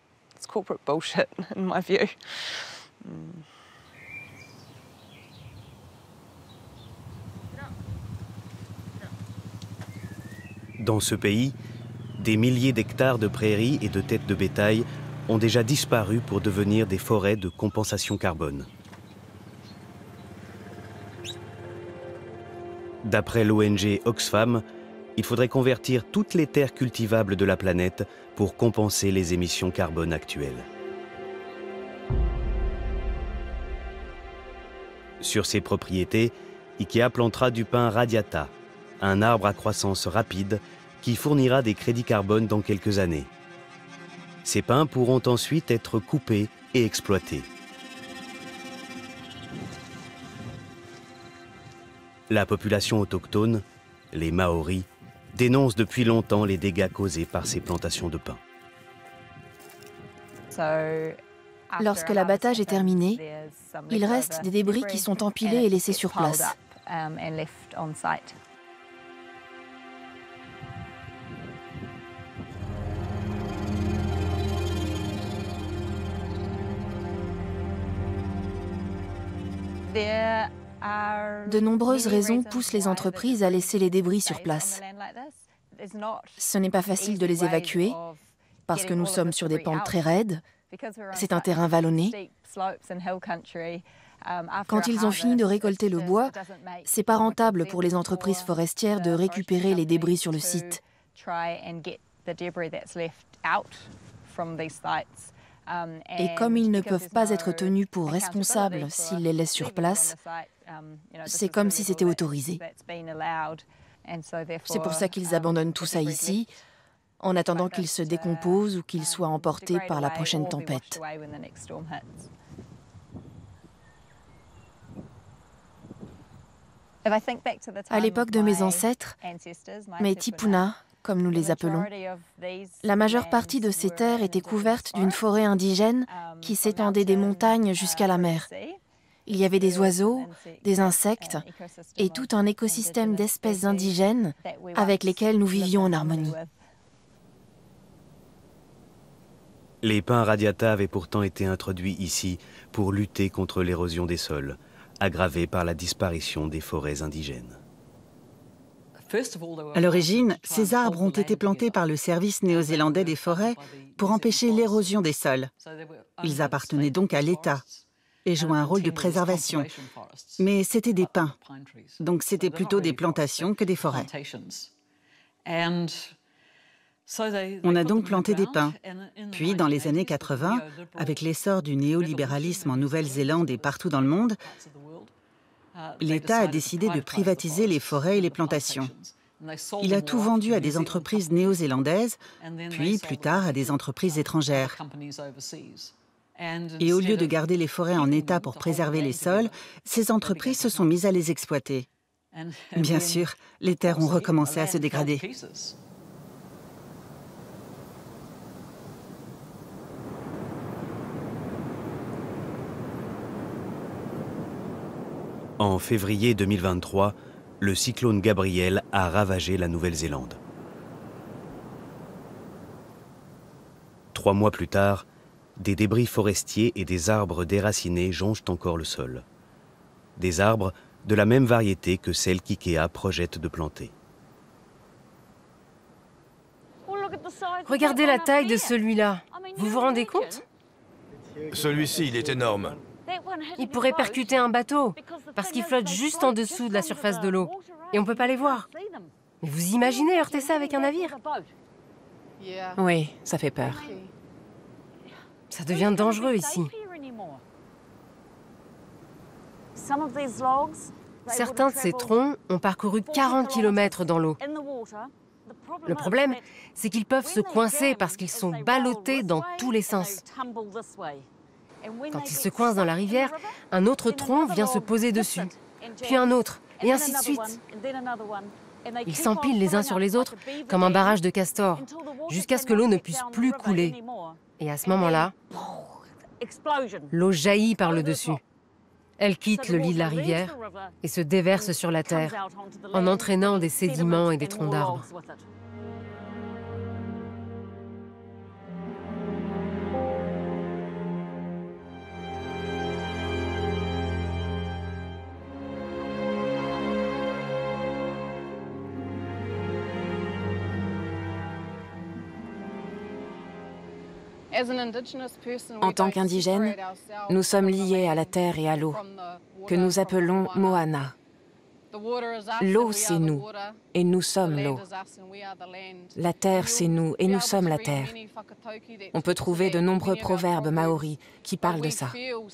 Dans ce pays, des milliers d'hectares de prairies et de têtes de bétail ont déjà disparu pour devenir des forêts de compensation carbone. D'après l'ONG Oxfam, il faudrait convertir toutes les terres cultivables de la planète pour compenser les émissions carbone actuelles. Sur ses propriétés, IKEA plantera du pin radiata, un arbre à croissance rapide qui fournira des crédits carbone dans quelques années. Ces pins pourront ensuite être coupés et exploités. La population autochtone, les Maoris, dénonce depuis longtemps les dégâts causés par ces plantations de pins. Lorsque l'abattage est terminé, il reste des débris qui sont empilés et laissés sur place. De nombreuses raisons poussent les entreprises à laisser les débris sur place. Ce n'est pas facile de les évacuer, parce que nous sommes sur des pentes très raides, C'est un terrain vallonné. Quand ils ont fini de récolter le bois, c'est pas rentable pour les entreprises forestières de récupérer les débris sur le site. Et comme ils ne peuvent pas être tenus pour responsables s'ils les laissent sur place, c'est comme si c'était autorisé. C'est pour ça qu'ils abandonnent tout ça ici, en attendant qu'ils se décomposent ou qu'ils soient emportés par la prochaine tempête. À l'époque de mes ancêtres, mes tipuna, comme nous les appelons, la majeure partie de ces terres était couverte d'une forêt indigène qui s'étendait des montagnes jusqu'à la mer. Il y avait des oiseaux, des insectes et tout un écosystème d'espèces indigènes avec lesquelles nous vivions en harmonie. Les pins radiata avaient pourtant été introduits ici pour lutter contre l'érosion des sols, aggravée par la disparition des forêts indigènes. À l'origine, ces arbres ont été plantés par le service néo-zélandais des forêts pour empêcher l'érosion des sols. Ils appartenaient donc à l'État et jouaient un rôle de préservation. Mais c'était des pins, donc c'était plutôt des plantations que des forêts. On a donc planté des pins. Puis, dans les années 80, avec l'essor du néolibéralisme en Nouvelle-Zélande et partout dans le monde, l'État a décidé de privatiser les forêts et les plantations. Il a tout vendu à des entreprises néo-zélandaises, puis plus tard à des entreprises étrangères. Et au lieu de garder les forêts en état pour préserver les sols, ces entreprises se sont mises à les exploiter. Bien sûr, les terres ont recommencé à se dégrader. En février 2023, le cyclone Gabriel a ravagé la Nouvelle-Zélande. 3 mois plus tard, des débris forestiers et des arbres déracinés jonchent encore le sol. Des arbres de la même variété que celles qu'IKEA projette de planter. Regardez la taille de celui-là. Vous vous rendez compte? Celui-ci, il est énorme. Il pourrait percuter un bateau, parce qu'il flotte juste en dessous de la surface de l'eau, et on ne peut pas les voir. Mais vous imaginez heurter ça avec un navire? Oui, ça fait peur. Ça devient dangereux ici. Certains de ces troncs ont parcouru 40 km dans l'eau. Le problème, c'est qu'ils peuvent se coincer parce qu'ils sont ballottés dans tous les sens. Quand ils se coincent dans la rivière, un autre tronc vient se poser dessus, puis un autre, et ainsi de suite. Ils s'empilent les uns sur les autres comme un barrage de castors, jusqu'à ce que l'eau ne puisse plus couler. Et à ce moment-là, l'eau jaillit par le dessus. Elle quitte le lit de la rivière et se déverse sur la terre, en entraînant des sédiments et des troncs d'arbres. En tant qu'indigènes, nous sommes liés à la terre et à l'eau, que nous appelons Moana. L'eau, c'est nous, et nous sommes l'eau. La terre, c'est nous, et nous sommes la terre. On peut trouver de nombreux proverbes maoris qui parlent de ça.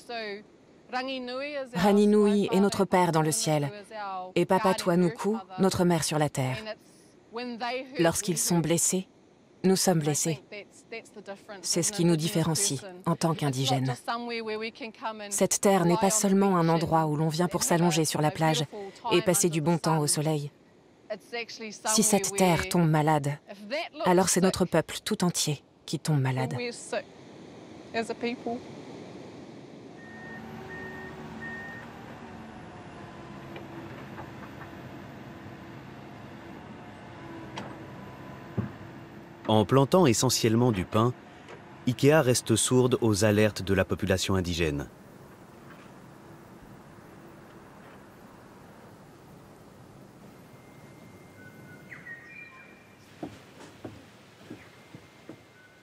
Raninui est notre père dans le ciel, et Papatuanuku, notre mère sur la terre. Lorsqu'ils sont blessés, nous sommes blessés. C'est ce qui nous différencie en tant qu'indigènes. Cette terre n'est pas seulement un endroit où l'on vient pour s'allonger sur la plage et passer du bon temps au soleil. Si cette terre tombe malade, alors c'est notre peuple tout entier qui tombe malade. En plantant essentiellement du pin, IKEA reste sourde aux alertes de la population indigène.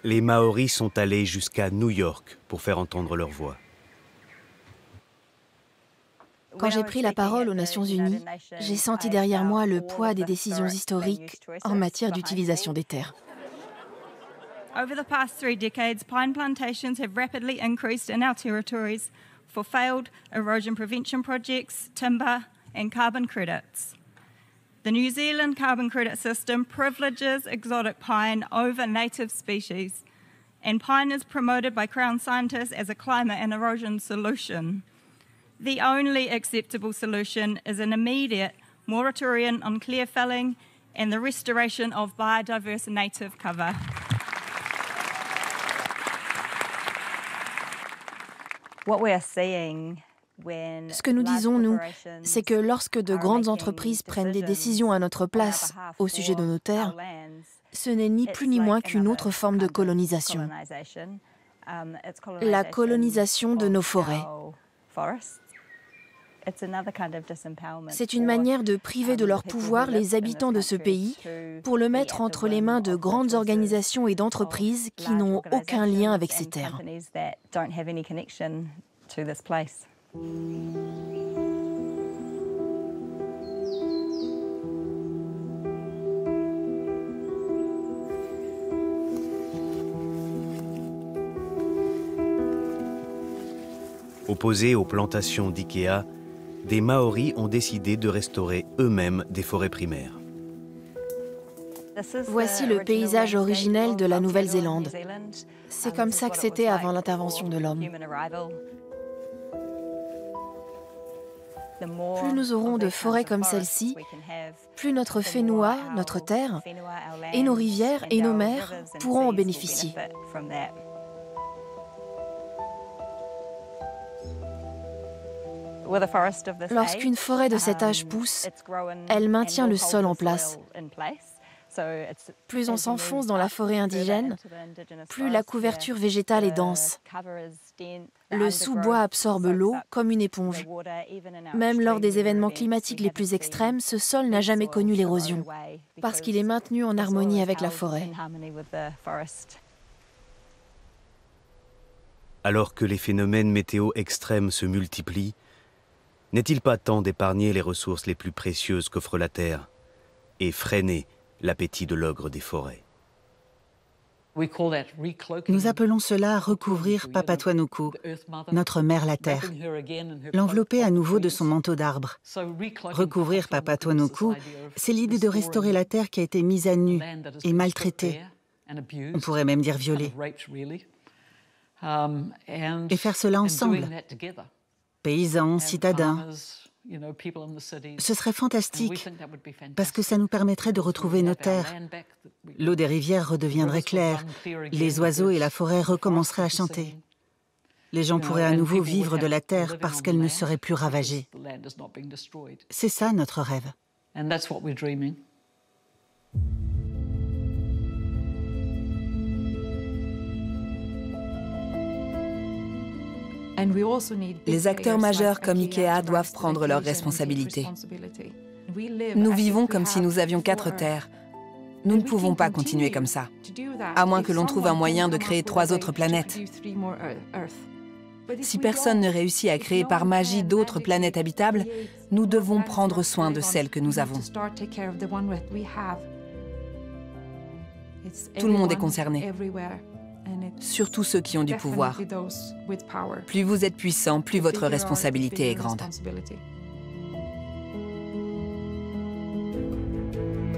Les Maoris sont allés jusqu'à New York pour faire entendre leur voix. Quand j'ai pris la parole aux Nations Unies, j'ai senti derrière moi le poids des décisions historiques en matière d'utilisation des terres. Over the past 3 decades, pine plantations have rapidly increased in our territories for failed erosion prevention projects, timber, and carbon credits. The New Zealand carbon credit system privileges exotic pine over native species, and pine is promoted by Crown scientists as a climate and erosion solution. The only acceptable solution is an immediate moratorium on clear felling and the restoration of biodiverse native cover. Ce que nous disons, nous, c'est que lorsque de grandes entreprises prennent des décisions à notre place au sujet de nos terres, ce n'est ni plus ni moins qu'une autre forme de colonisation. La colonisation de nos forêts. C'est une manière de priver de leur pouvoir les habitants de ce pays pour le mettre entre les mains de grandes organisations et d'entreprises qui n'ont aucun lien avec ces terres. Opposés aux plantations d'IKEA, des Maoris ont décidé de restaurer eux-mêmes des forêts primaires. Voici le paysage originel de la Nouvelle-Zélande. C'est comme ça que c'était avant l'intervention de l'homme. Plus nous aurons de forêts comme celle-ci, plus notre Whenua, notre terre, et nos rivières et nos mers pourront en bénéficier. Lorsqu'une forêt de cet âge pousse, elle maintient le sol en place. Plus on s'enfonce dans la forêt indigène, plus la couverture végétale est dense. Le sous-bois absorbe l'eau comme une éponge. Même lors des événements climatiques les plus extrêmes, ce sol n'a jamais connu l'érosion, parce qu'il est maintenu en harmonie avec la forêt. Alors que les phénomènes météo extrêmes se multiplient, n'est-il pas temps d'épargner les ressources les plus précieuses qu'offre la Terre et freiner l'appétit de l'ogre des forêts? Nous appelons cela recouvrir Papatuanuku, notre mère la Terre, l'envelopper à nouveau de son manteau d'arbres. Recouvrir Papatuanuku, c'est l'idée de restaurer la Terre qui a été mise à nu et maltraitée, on pourrait même dire violée. Et faire cela ensemble. Paysans, citadins. Ce serait fantastique, parce que ça nous permettrait de retrouver nos terres. L'eau des rivières redeviendrait claire, les oiseaux et la forêt recommenceraient à chanter. Les gens pourraient à nouveau vivre de la terre parce qu'elle ne serait plus ravagée. C'est ça notre rêve. Les acteurs majeurs comme IKEA doivent prendre leurs responsabilités. Nous vivons comme si nous avions 4 terres. Nous ne pouvons pas continuer comme ça, à moins que l'on trouve un moyen de créer 3 autres planètes. Si personne ne réussit à créer par magie d'autres planètes habitables, nous devons prendre soin de celles que nous avons. Tout le monde est concerné. Surtout ceux qui ont du pouvoir. Plus vous êtes puissant, plus votre responsabilité est grande.